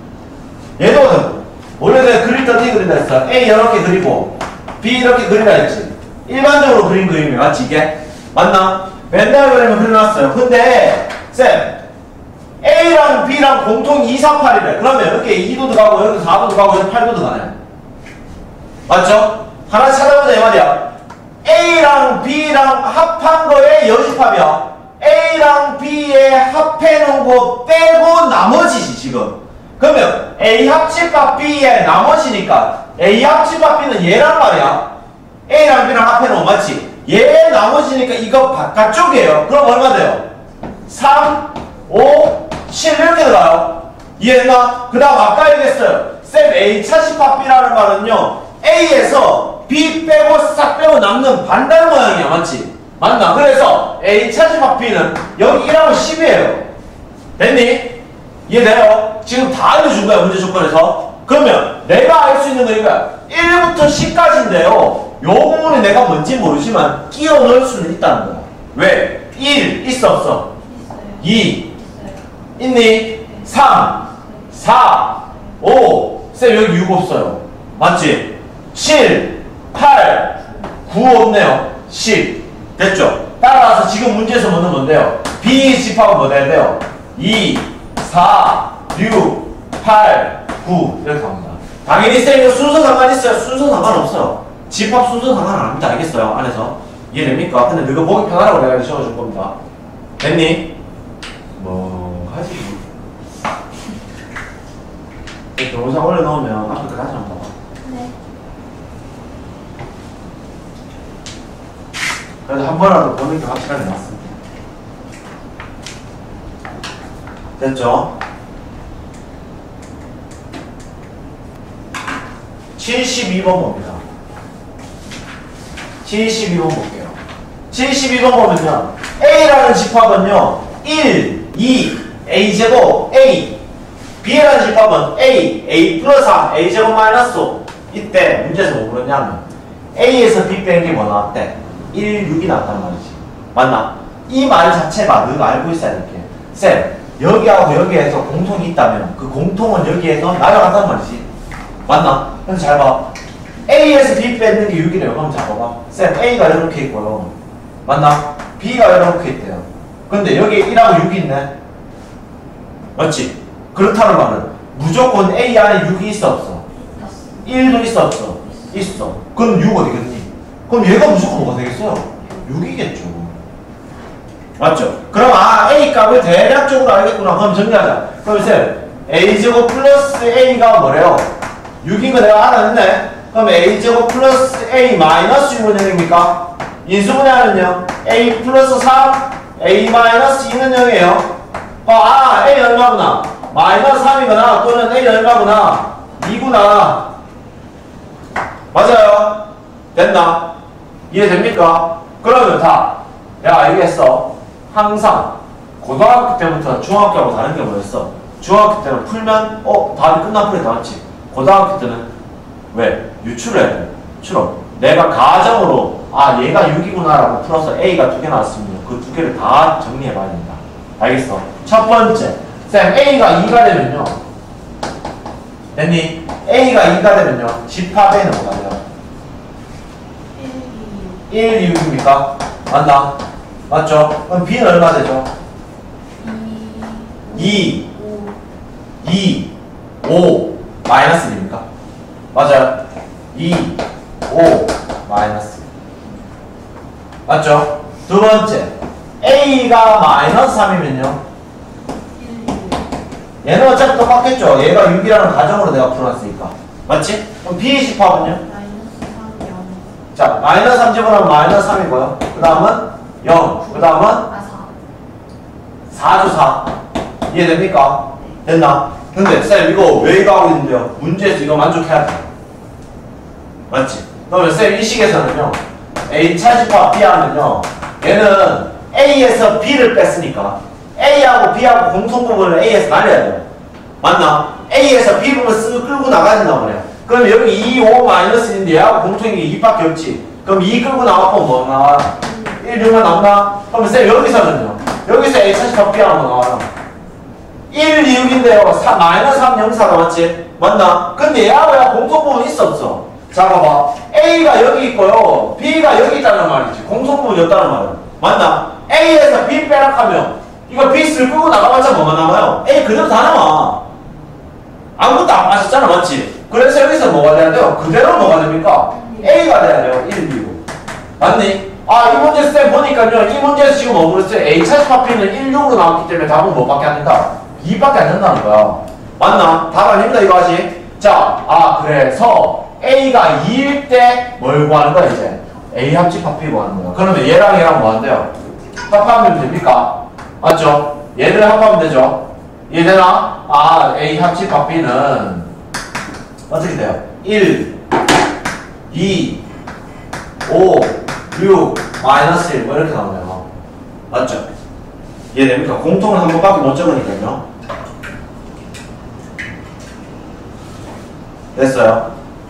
얘도 원래 내가 그릴 때 어떻게 그린다 했어? A 이렇게 그리고 B 이렇게 그리라 했지. 일반적으로 그린 그림이 맞지 이게? 맞나? 벤다이어그램을 그려놨어요. 근데 쌤 A랑 B랑 공통 2, 4, 8이래. 그러면 이렇게 2도 들어가고 여기 4도 들어가고 여기 8도 들어가네. 맞죠? 하나 찾아보자 이 말이야. A랑 B랑 합한 거에 여집합이야. A랑 B에 합해놓은 거 빼고 나머지지 지금. 그러면 A 합집합 B의 나머지니까 A 합집합 B는 얘란 말이야. A랑 B랑 합해놓은 거 맞지? 얘 나머지니까 이거 바깥쪽이에요. 그럼 얼마 돼요? 3, 5, 7 이렇게 들어가요. 이해했나? 그 다음 아까 얘기했어요. 쌤 A 차집합 B라는 말은요 A에서 B 빼고 싹 빼고 남는 반달 모양이야. 맞지? 맞나? 그래서 A 차집합 B는 여기 1하고 10이에요. 됐니? 이해돼요? 지금 다 알려준 거야 문제 조건에서. 그러면 내가 알 수 있는 거 이거야. 1부터 10까지인데요 요 부분이 내가 뭔지 모르지만 끼워 넣을 수는 있다는 거야. 왜? 1 있어 없어? 있어요. 2 있니? 3 4 5 쌤 여기 6 없어요. 맞지? 7 8 9 없네요. 10 됐죠? 따라서 지금 문제에서 뭐는 뭔데요? B 집합은 뭐 돼야 돼요? 2 4 6 8 9 이렇게 갑니다. 당연히 쌤 순서 상관있어요? 순서 상관없어요. 집합 순서 상관 안 합니다. 알겠어요? 안에서 이해됩니까? 근데 너가 보기 편하라고 내가 적어줄 겁니다. 됐니? 영상 올려놓으면 앞에 거 다시 한번 봐봐. 네. 그래도 한 번이라도 보는 게 확실하게 낫습니다. 됐죠? 72번 봅니다. 72번 볼게요. 72번 보면요. A라는 집합은요. 1, 2, A제곱, A. B라는 집합은 A, A 플러스 3, A제곱 마이너스 5. 이때 문제에서 뭐 그러냐면 A에서 B 빼는 게 뭐 나왔대? 1, 6이 나왔단 말이지. 맞나? 이 말 자체가 너가 알고 있어야 될 게. 쌤, 여기하고 여기에서 공통이 있다면 그 공통은 여기에서 날아간단 말이지. 맞나? 그래서 잘 봐. A에서 B 빼는 게 6이래요. 그럼 잡아봐. 쌤, A가 이렇게 있고요. 맞나? B가 이렇게 있대요. 근데 여기 1하고 6이 있네. 맞지? 그렇다는 말은 무조건 A 안에 6이 있어 없어? 1도 있어 없어? 있어. 그럼 6 어디겠니? 그럼 얘가 무조건 뭐가 되겠어요? 6이겠죠. 맞죠? 그럼 A 값을 대략적으로 알겠구나. 그럼 정리하자. 그럼 쌤, A제곱 플러스 A가 뭐래요? 6인 거 내가 알아냈네. 그럼 A제곱 플러스 A 마이너스 6은 0입니까? 인수분해하면요. A 플러스 3, A 마이너스 2는 0이에요. A 얼마구나? 마이너스 3이구나. 또는 A 얼마구나? 2구나. 맞아요? 됐나? 이해됩니까? 그러면 다 내가 알겠어. 항상 고등학교 때부터 중학교하고 다른 게 뭐였어? 중학교 때는 풀면 답이 끝난 풀이 나왔지. 고등학교 때는 왜? 유추를 해야 돼. 추론. 내가 가정으로 얘가 6이구나 라고 풀어서 A가 2개 나왔으면 그 2개를 다 정리해 봐야 된다. 알겠어? 첫 번째, 쌤 A가 2가 되면요. 됐니? A가 2가 되면요. 집합에는 뭐가 돼요? 1, 2, 6입니까? 맞나? 맞죠? 그럼 B는 얼마 되죠? 2, 5 마이너스 1입니까? 맞아요? 2, 5 마이너스 1. 맞죠? 두 번째, A가 마이너스 3이면요. 얘는 어차피 똑같겠죠. 얘가 6이라는 가정으로 내가 풀어놨으니까. 맞지? 그럼 B의 집합은요? 자, 마이너스 3 집어넣으면 마이너스 3이고요. 그 다음은 0. 그 다음은 4죠, 4. 이해됩니까? 됐나? 근데 쌤 이거 왜 이거 하고 있는데요? 문제에서 이거 만족해야 돼. 맞지? 그러면 쌤 이 식에서는요. A차 집합 B 하면요. 얘는 A에서 B를 뺐으니까 A하고 B하고 공통 부분을 A에서 날려야 돼요. 맞나? A에서 B 부분 쓱 끌고 나가야 된단 말이야. 그럼 여기 2, 5 마이너스 1인데 얘하고 공통인 게 2밖에 없지. 그럼 2 끌고 나왔고 뭐 나와? 1, 6만 남나? 그럼 쌤 여기서는요. 여기서 A차 집합 B 하는 거 나와요. 1, 2, 6인데요. 마이너스 3, 0, 4가 맞지? 맞나? 근데 얘하고 공통 부분 있어 없어? 자 봐봐. A가 여기 있고요. B가 여기 있다는 말이지. 공통 부분이 없다는 말이야. 맞나? A에서 B 빼락하면 이거 B 를 끌고 나가봤자 뭐가 남아요? A 그대로 다 남아. 아무것도 안 마셨잖아. 맞지? 그래서 여기서 뭐가 돼야 돼요? 그대로 뭐가 됩니까? A가 돼야 돼요. 1, 2, 5. 맞니? 이 문제 쌤 보니까요. 이 문제에서 지금 뭐 그랬어요? A차 집합 B는 1, 6으로 나왔기 때문에 답은 뭐밖에 안 된다? 2밖에 안 된다는 거야. 맞나? 답 아닙니다. 이거 하지? 자, 그래서 A가 2일 때 뭘 구하는 거야 이제? A 합집합 B 구하는 거야. 그러면 얘랑 얘랑 뭐 한대요? 합하면 됩니까? 맞죠? 얘를 합하면 되죠? 이해되나? A 합집합 B는 어떻게 돼요? 1, 2, 5, 6, 마이너스 1 뭐 이렇게 나오네요. 맞죠? 이해됩니까? 공통을 한 번밖에 못 적으니까요. 됐어요?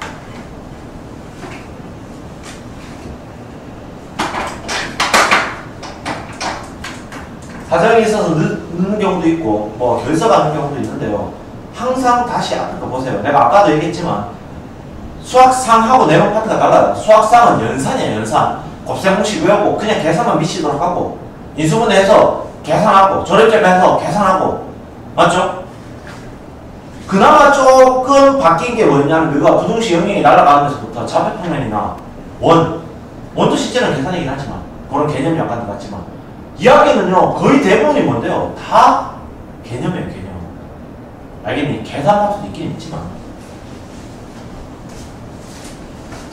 사정이 있어서 늦는 경우도 있고 뭐 결석하는 경우도 있는데요. 항상 다시 앞에 거 보세요. 내가 아까도 얘기했지만 수학상하고 내용 파트가 달라요. 수학상은 연산이에요. 연산. 곱셈 공식 외우고 그냥 계산만 미치도록 하고 인수분해해서 계산하고 조립제표해서 계산하고 맞죠? 그나마 조금 바뀐 게 뭐냐면 그거 부등식 영역이 날아가면서부터 자폐평면이나 원도 실제는 계산이긴 하지만 그런 개념이 약간 같지만 이야기는요 거의 대부분이 뭔데요? 다 개념이에요. 개념. 알겠니? 계산 파트도 있긴 있지만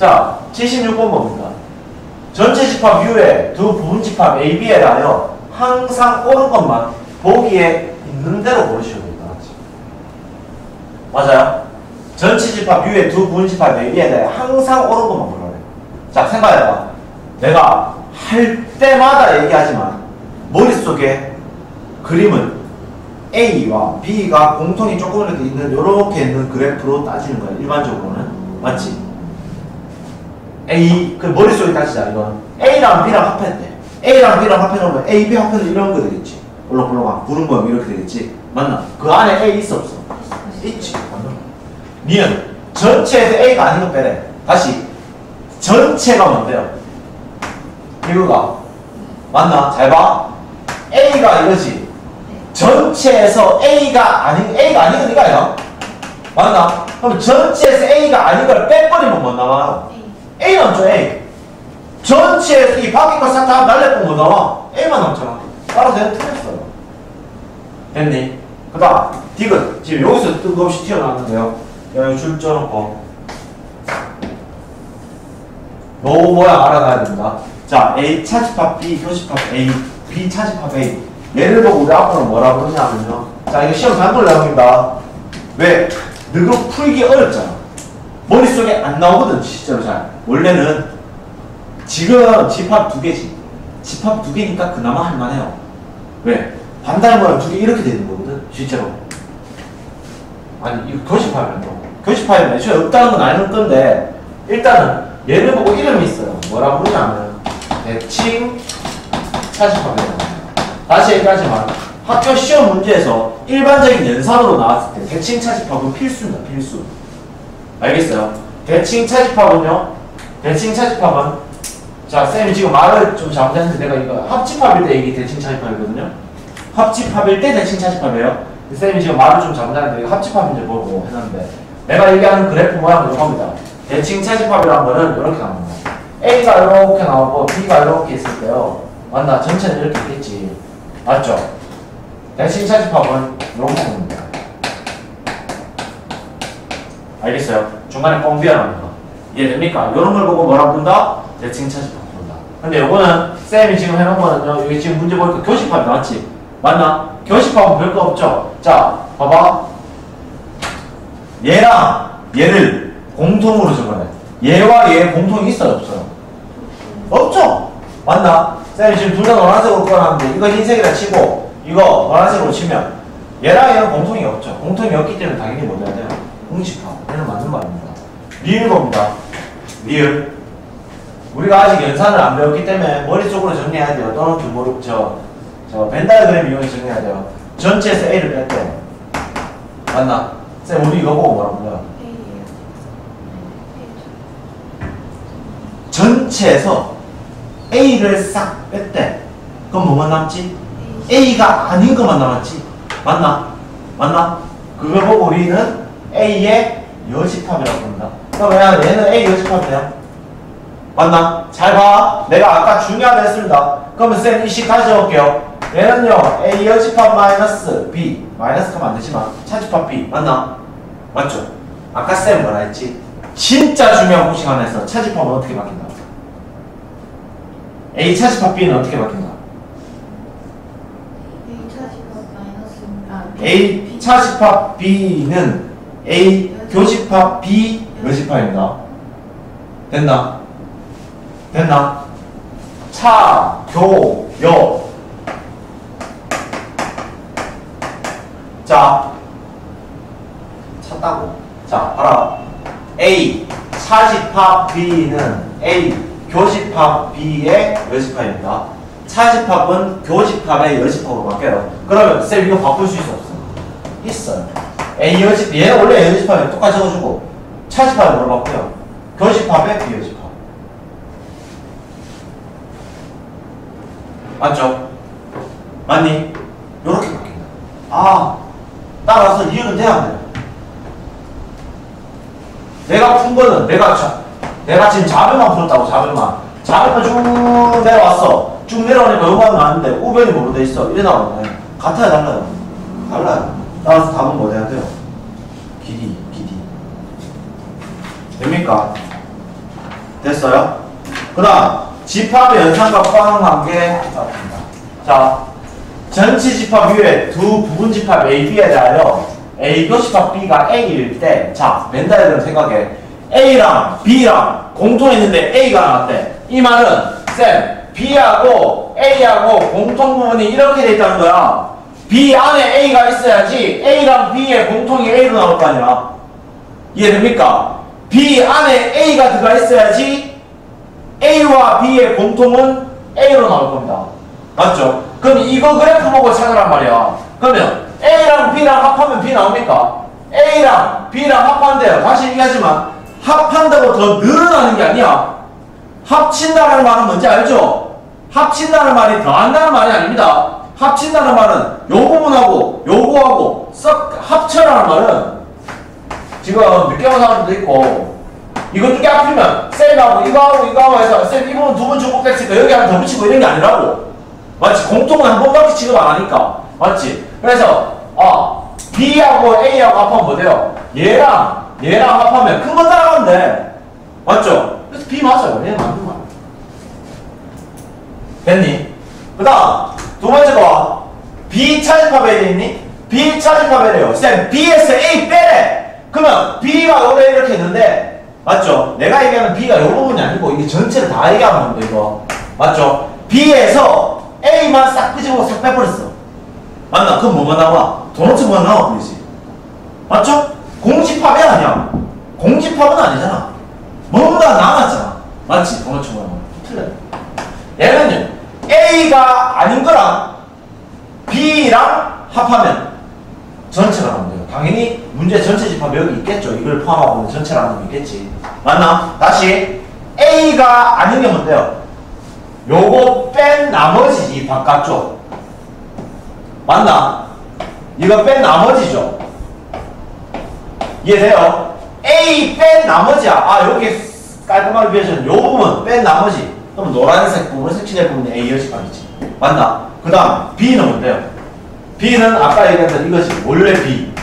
자, 76번 뭡니까? 전체 집합 U에 두 부분 집합 A, B에 대하여 항상 옳은 것만 보기에 있는 대로 고르시면 됩니다. 맞아요? 전체 집합 U에 두 부분 집합 A, B에 대하여 항상 옳은 것만 고르래. 자, 생각해봐. 내가 할 때마다 얘기하지만 머릿속에 그림은 A와 B가 공통이 조금 이렇게 있는 이렇게 있는 그래프로 따지는 거야. 일반적으로는. 맞지? A, 그 머릿속에 따지자, 이건. A랑 B랑 합했대. A랑 B랑 합해놓으면 A, B 합해서 이런 거 되겠지. 올라올라가. 구름 모양 이렇게 되겠지. 맞나? 그 안에 A 있어, 없어? 있지. 맞나? 니은, 전체에서 A가 아닌 거 빼래. 다시. 전체가 뭔데요? 이거가. 맞나? 잘 봐. A가 이거지. 전체에서 A가 아닌 건 이거 아니야? 맞나? 그럼 전체에서 A가 아닌 걸 빼버리면 뭐 나와요? A 남죠, A. 전체에서 이 바뀐 거 싹 다 날려보면 뭐 나와? A만 남잖아. 따라서 얘는 틀렸어요. 됐니? 그 다음, 디귿. 지금 여기서 뜬금없이 튀어나왔는데요. 여기 줄 쪄놓고. 요 모양 알아놔야 됩니다. 자, A 차집합 B, 교집합 A, B 차집합 A. 얘를 보고 우리 앞으로 뭐라 그러냐면요. 자, 이거 시험 단돌 내용입니다. 왜? 너가 풀기 어렵잖아. 머릿속에 안 나오거든, 실제로 잘. 원래는 지금 집합 두 개지. 집합 두 개니까 그나마 할만해요. 왜? 반달 모양 두 개 이렇게 되는 거거든, 실제로. 아니, 이거 교집합이란 거. 교집합이 애초에 없다는 건 아는 건데, 일단은 얘를 보고 이름이 있어요. 뭐라 부르냐면 대칭 차집합이에요. 다시 얘기하지만 학교 시험 문제에서 일반적인 연산으로 나왔을 때 대칭 차집합은 필수입니다. 필수. 알겠어요? 대칭 차집합은요. 대칭 차집합은 자, 쌤이 지금 말을 좀 잘못했는데 내가 이거 합집합일 때 이게 대칭 차집합이거든요. 합집합일 때 대칭 차집합이에요. 쌤이 지금 말을 좀 잘못했는데 이거 합집합인지 보고 했는데 내가 얘기하는 그래프 모양은 이겁니다. 대칭 차집합이라는 거는 이렇게 나옵니다. A가 이렇게 나오고 B가 이렇게 있을 때요. 맞나? 전체는 이렇게 있겠지. 맞죠? 대칭 차집합은 이런 부분입니다. 알겠어요? 중간에 뻥 비어나는 거. 이해됩니까? 이런 걸 보고 뭐라 부른다? 대칭 차집합 부른다. 근데 요거는 쌤이 지금 해놓은 거는요. 여기 지금 문제 보니까 교집합이 나왔지? 맞나? 교집합은 별거 없죠? 자, 봐봐. 얘랑 얘를 공통으로 적어내. 얘와 얘 공통이 있어요? 없어요? 없죠? 맞나? 쌤이 지금 둘 다 노란색으로 꺼놨는데 이거 흰색이라 치고 이거 노란색으로 치면 얘랑 얘는 공통이 없죠. 공통이 없기 때문에 당연히 뭐 해야 돼요? 응집합. 얘는 맞는 말입니다. 리을 봅니다. 리을. 우리가 아직 연산을 안 배웠기 때문에 머릿속으로 정리해야 돼요. 또는 모르 저 벤다이어그램 이용해서 정리해야 돼요. 전체에서 A를 뺐대요. 맞나? 쌤 우리 이거 보고 뭐라 불러요? 전체에서 A를 싹 뺐대. 그럼 뭐만 남지? A가 아닌 것만 남았지. 맞나? 맞나? 그걸 보고 우리는 A의 여집합이라고 부른다. 그럼 얘는 A 여집합이에요. 맞나? 잘 봐. 내가 아까 중요한 거 했습니다. 그러면 쌤 이식 가져올게요. 얘는요 A 여집합 마이너스 B 마이너스 하면 안 되지만 차집합 B 맞나? 맞죠? 아까 쌤 뭐라 했지? 진짜 중요한 공식 안에서 차집합은 어떻게 바뀐다? A 차집합 B는 어떻게 바뀐다? A 차집합 B는 A 교집합 B 여집합입니다. 됐나? 됐나? 차, 교, 여. 자, 찾다고. 자, 봐라. A 차집합 B는 A 교집합 B의 여집합입니다. 차집합은 교집합의 여집합으로 바뀌어요. 그러면 쌤 이거 바꿀 수 있어 없어? 있어요. A 여집, 얘는 원래 여집합에 똑같이 적어주고 차집합에 뭐로 바뀌어요? 교집합의 비여집합. 맞죠? 맞니? 요렇게 바뀐다. 아, 따라서 이해는 돼야 돼요. 내가 푼 거는 내가 지금 자변만 풀었다고. 자변만 쭉 내려왔어. 쭉 내려오니까 요만은 나왔는데 우변이 뭐로 돼 있어? 이래 나오네. 같아요, 달라요? 달라요. 따라서 답은 뭐 돼야 돼요? 길이. 됩니까? 됐어요? 그 다음 집합의 연산과 포함관계. 자, 전체 집합 위에 두 부분 집합 A, B에 대하여 A 교집합 B가 A일 때, 자, 벤 다이어그램 생각해. A랑 B랑 공통이 있는데 A가 나왔대. 이 말은 쌤, B하고 A하고 공통 부분이 이렇게 돼 있다는 거야. B 안에 A가 있어야지 A랑 B의 공통이 A로 나올 거 아니야. 이해됩니까? B 안에 A가 들어가 있어야지 A와 B의 공통은 A로 나올 겁니다. 맞죠? 그럼 이거 그래프 보고 찾으란 말이야. 그러면 A랑 B랑 합하면 B 나옵니까? A랑 B랑 합한대요. 다시 얘기하지만 합한다고 더 늘어나는 게 아니야. 합친다는 말은 뭔지 알죠? 합친다는 말이 더한다는 말이 아닙니다. 합친다는 말은 요 부분하고 요거하고 썩 합쳐라는 말은 지금 늦게 온 사람들도 있고 이거 두 개 합치면 쌤하고 이거하고 해서 쌤 이 부분 두 번 중복됐으니까 여기 하나 더 붙이고 이런 게 아니라고. 맞지? 공통은 한 번밖에 취급 안 하니까. 맞지? 그래서 B하고 A하고 합하면 뭐 돼요? 얘랑 합하면 큰 거 따라가면 돼. 맞죠? 그래서 B 맞아요. 얘 맞는 거야. 됐니? 그 다음 두 번째 거 B 차집합에 되있니? B 차집합에 돼요. 쌤 B에서 A 빼래. 그러면 B가 원래 이렇게 있는데 맞죠? 내가 얘기하는 B가 이 부분이 아니고 이게 전체를 다 얘기하는 겁니다. 이거 맞죠? B에서 A만 싹 끄집고 싹 빼버렸어. 맞나? 그럼 뭐가 나와? 도너츠 뭐가 나와 보이지? 맞죠? 공집합이 아니야. 공집합은 아니잖아. 뭔가 남았잖아. 맞지? 도너츠 뭐가 나와. 틀려. 얘는요 A가 아닌 거랑 B랑 합하면 전체가 나온대요. 당연히 문제 전체 집합이 여기 있겠죠. 이걸 포함하고 전체라는 게 있겠지. 맞나? 다시 A가 아닌 게 뭔데요? 요거 뺀 나머지지. 이 바깥쪽 맞나? 이거 뺀 나머지죠. 이해돼요? A 뺀 나머지야. 여기 깔끔하게 비워주는 요 부분 뺀 나머지. 그럼 노란색 부분, 색칠될 부분이 A 여집합이지. 맞나? 그 다음 B는 뭔데요? B는 아까 얘기했던 이거지. 원래 B.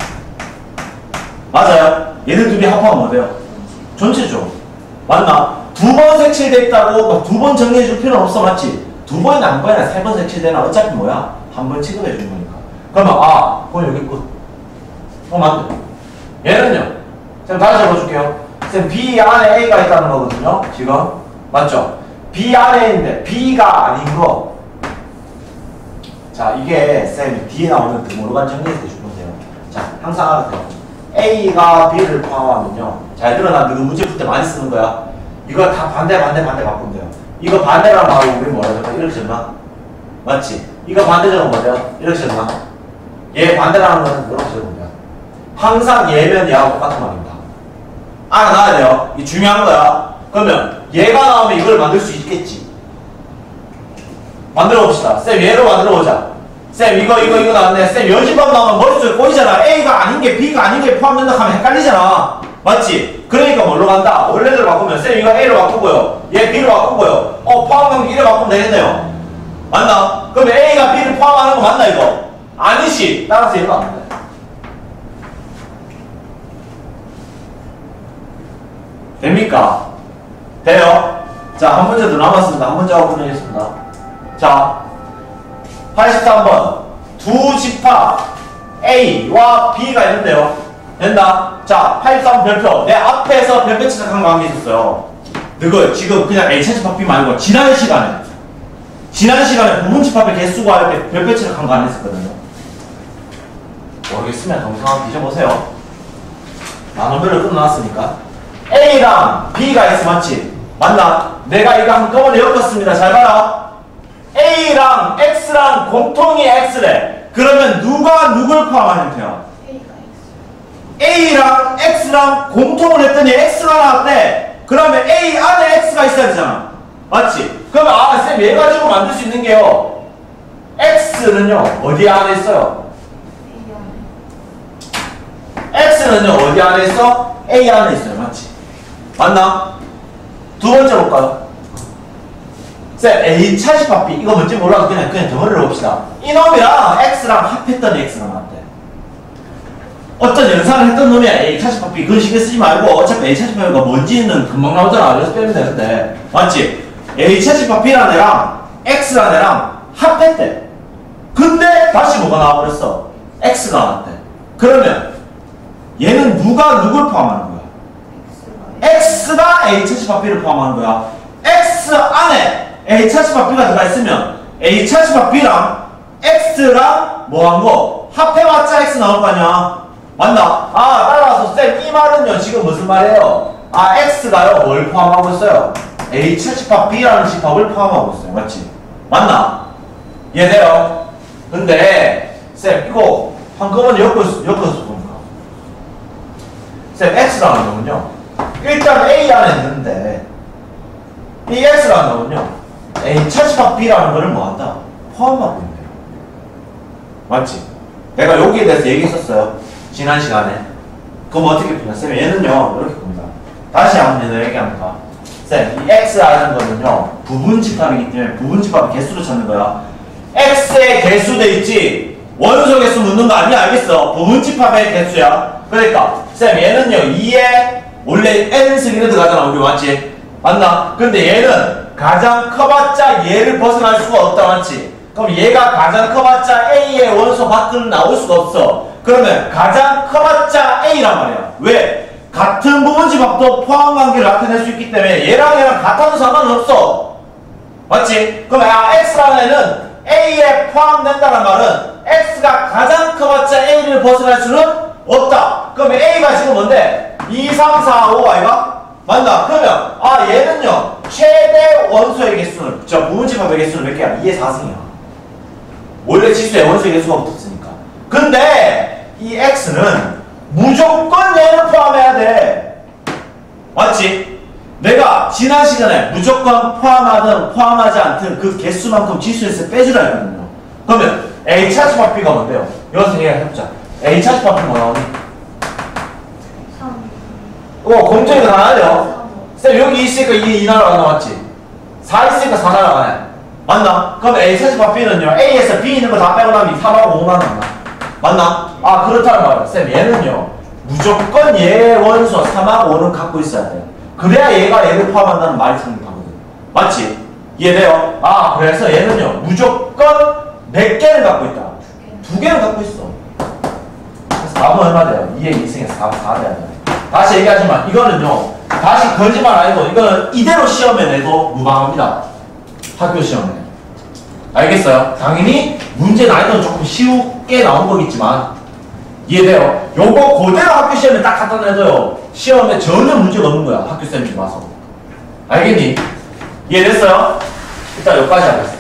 맞아요? 얘들 둘이 합하면 뭐돼요? 전체죠. 맞나? 두 번 색칠돼 있다고 두 번 정리해 줄 필요는 없어. 맞지? 두 번이나 한 번이나 세 번 색칠되나 어차피 뭐야? 한 번 취급해 주는 거니까. 그러면 그럼 여기 끝. 맞네. 얘는요? 쌤 다시 적어줄게요. 쌤 B 안에 A가 있다는 거거든요. 지금. 맞죠? B 안에 있는데 B가 아닌 거. 자, 이게 쌤이 뒤에 나오는 드모르간 정리해서 해주면 돼요. 자, 항상 알아요. A가 B를 포함하면요. 잘 들어, 나 너가 문제 풀 때 많이 쓰는 거야. 이거 다 반대 바꾸면 돼요. 이거 반대라고 하고 우리 뭐라 적어? 이렇게 적나? 맞지? 이거 반대 적으면 뭐 돼요? 이렇게 적나? 얘 반대라는 거는 이렇게 적으면 돼요. 항상 얘면 얘하고 똑같은 말입니다. 알아놔야 돼요. 이 중요한 거야. 그러면 얘가 나오면 이걸 만들 수 있겠지. 만들어 봅시다. 쌤 얘로 만들어 보자. 쌤 이거 나왔네. 쌤 여집합 나오면 머릿속에 꼬이잖아. A가 아닌 게 B가 아닌 게 포함된다 하면 헷갈리잖아. 맞지? 그러니까 뭘로 간다? 원래대로 바꾸면 쌤 이거 A로 바꾸고요. 얘 B로 바꾸고요. 포함관계 이래 바꾸면 되겠네요. 맞나? 그럼 A가 B를 포함하는 거 맞나 이거? 아니지. 따라서 이거 안 돼. 됩니까? 돼요? 자, 한 문제 더 남았습니다. 한 문제 하고 끝내겠습니다. 자, 83번. 두 집합 A와 B가 있는데요. 된다? 자, 83번 별표. 내 앞에서 별표 채색한 거 한 게 있었어요. 그거 지금 그냥 A차 집합 B 말고 지난 시간에 부분 집합의 개수가 이렇게 별표 채색한 거 안 했었거든요. 모르겠으면 동영상 한번 뒤져보세요. 나눠별로 끝났으니까. A랑 B가 있어. 맞지? 맞나? 내가 이거 한꺼번에 엮었습니다. 잘 봐라. A랑 X랑 공통이 X래. 그러면 누가 누굴 포함한 형태야? A랑 X랑 공통을 했더니 X가 나왔대. 그러면 A 안에 X가 있어야 되잖아. 맞지? 그러면 쌤 얘 가지고 만들 수 있는 게요. X는요 어디 안에 있어요? X는요 어디 안에 있어? A 안에 있어요. 맞지? 맞나? 두 번째 볼까요? 쌤 A 차집합 B 이거 뭔지 몰라도 그냥 덩어리를 봅시다. 이놈이랑 X랑 합했더니 X가 나왔대. 어떤 연산을 했던 놈이야. A 차집합 B. 그건 신경 쓰지 말고 어차피 A 차집합 B가 뭔지는 금방 나오잖아. 그래서 빼면 되는데. 맞지? A 차집합 B라는 애랑 X라는 애랑 합했대. 근데 다시 뭐가 나와버렸어? X가 나왔대. 그러면 얘는 누가 누굴 포함하는 거야? X가 A 차집합 B를 포함하는 거야. X 안에 A 차집합 B가 들어가 있으면 A 차집합 B랑 X랑 뭐 한 거? 합해봤자 X 나올 거 아니야? 맞나? 아, 따라와서 쌤, 이 말은요, 지금 무슨 말이에요? 아, X가요, 뭘 포함하고 있어요? A 차집합 B라는 집합을 포함하고 있어요. 맞지? 맞나? 이해돼요? 근데, 쌤, 이거 한꺼번에 엮어서 보니까. 쌤, X라는 놈은요, 일단 A 안에 있는데, 이 X라는 놈은요, A 차집합 B라는 거를 뭐 한다? 포함하고 있네요. 맞지? 내가 여기에 대해서 얘기했었어요. 지난 시간에. 그럼 어떻게 푸냐? 쌤, 얘는요, 이렇게 봅니다. 다시 한번 얘를 얘기합니다. 쌤, 이 X라는 거는요, 부분집합이기 때문에 부분집합의 개수를 찾는 거야. X의 개수 돼 있지? 원소 개수 묻는 거 아니야? 알겠어? 부분집합의 개수야. 그러니까, 쌤, 얘는요, 2에 원래 N승이로 들어가잖아, 우리 맞지? 맞나? 근데 얘는 가장 커봤자 얘를 벗어날 수가 없다, 맞지? 그럼 얘가 가장 커봤자 A의 원소 밖으로 나올 수가 없어. 그러면 가장 커봤자 A란 말이야. 왜? 같은 부분집합도 포함관계를 나타낼 수 있기 때문에 얘랑 같아도 상관없어. 맞지? 그럼 X라는 애는 A에 포함된다는 말은 X가 가장 커봤자 A를 벗어날 수는 없다. 그러면 A가 지금 뭔데? 2, 3, 4, 5 아이가? 맞나? 그러면 얘는요, 최대 원소의 개수는, 저 부분집합의 개수는 몇 개야? 2의 4승이야. 원래 지수에 원소의 개수가 붙었으니까. 근데 이 X는 무조건 얘를 포함해야 돼. 맞지? 내가 지난 시간에 무조건 포함하든 포함하지 않든 그 개수만큼 지수에서 빼주라 했거든요. 그러면 A 차집합 B가 뭔데요? 여기서 얘기해보자. A 차집합 B 뭐 나오니? 3. 공정이가 나와요. 쌤, 여기 있으니까 이게 2 날아가나, 맞지? 4 있으니까 4 날아가네. 맞나? 그럼 A 차집합 B는요, A에서 B 있는 거 다 빼고 나면 3하고 5만 남나? 맞나? 아, 그렇다는 말이야. 쌤, 얘는요, 무조건 얘의 원소 3하고 5는 갖고 있어야 돼. 그래야 얘가 얘를 포함한다는 말이 성립하거든. 맞지? 이해돼요? 아, 그래서 얘는요, 무조건 몇 개는 갖고 있다? 2개는 갖고 있어. 그래서 답은 얼마 돼요? 2의 2승에서 4 돼야 돼. 다시 얘기하지만, 이거는요, 다시 거짓말 아니고, 이거는 이대로 시험에 내도 무방합니다. 학교 시험에. 알겠어요? 당연히 문제 난이도는 조금 쉽게 나온 거겠지만 이해돼요? 요거 그대로 학교 시험에 딱 갖다 내줘요. 시험에 전혀 문제가 없는 거야. 학교 쌤이 와서. 알겠니? 이해됐어요? 일단 여기까지 하겠습니다.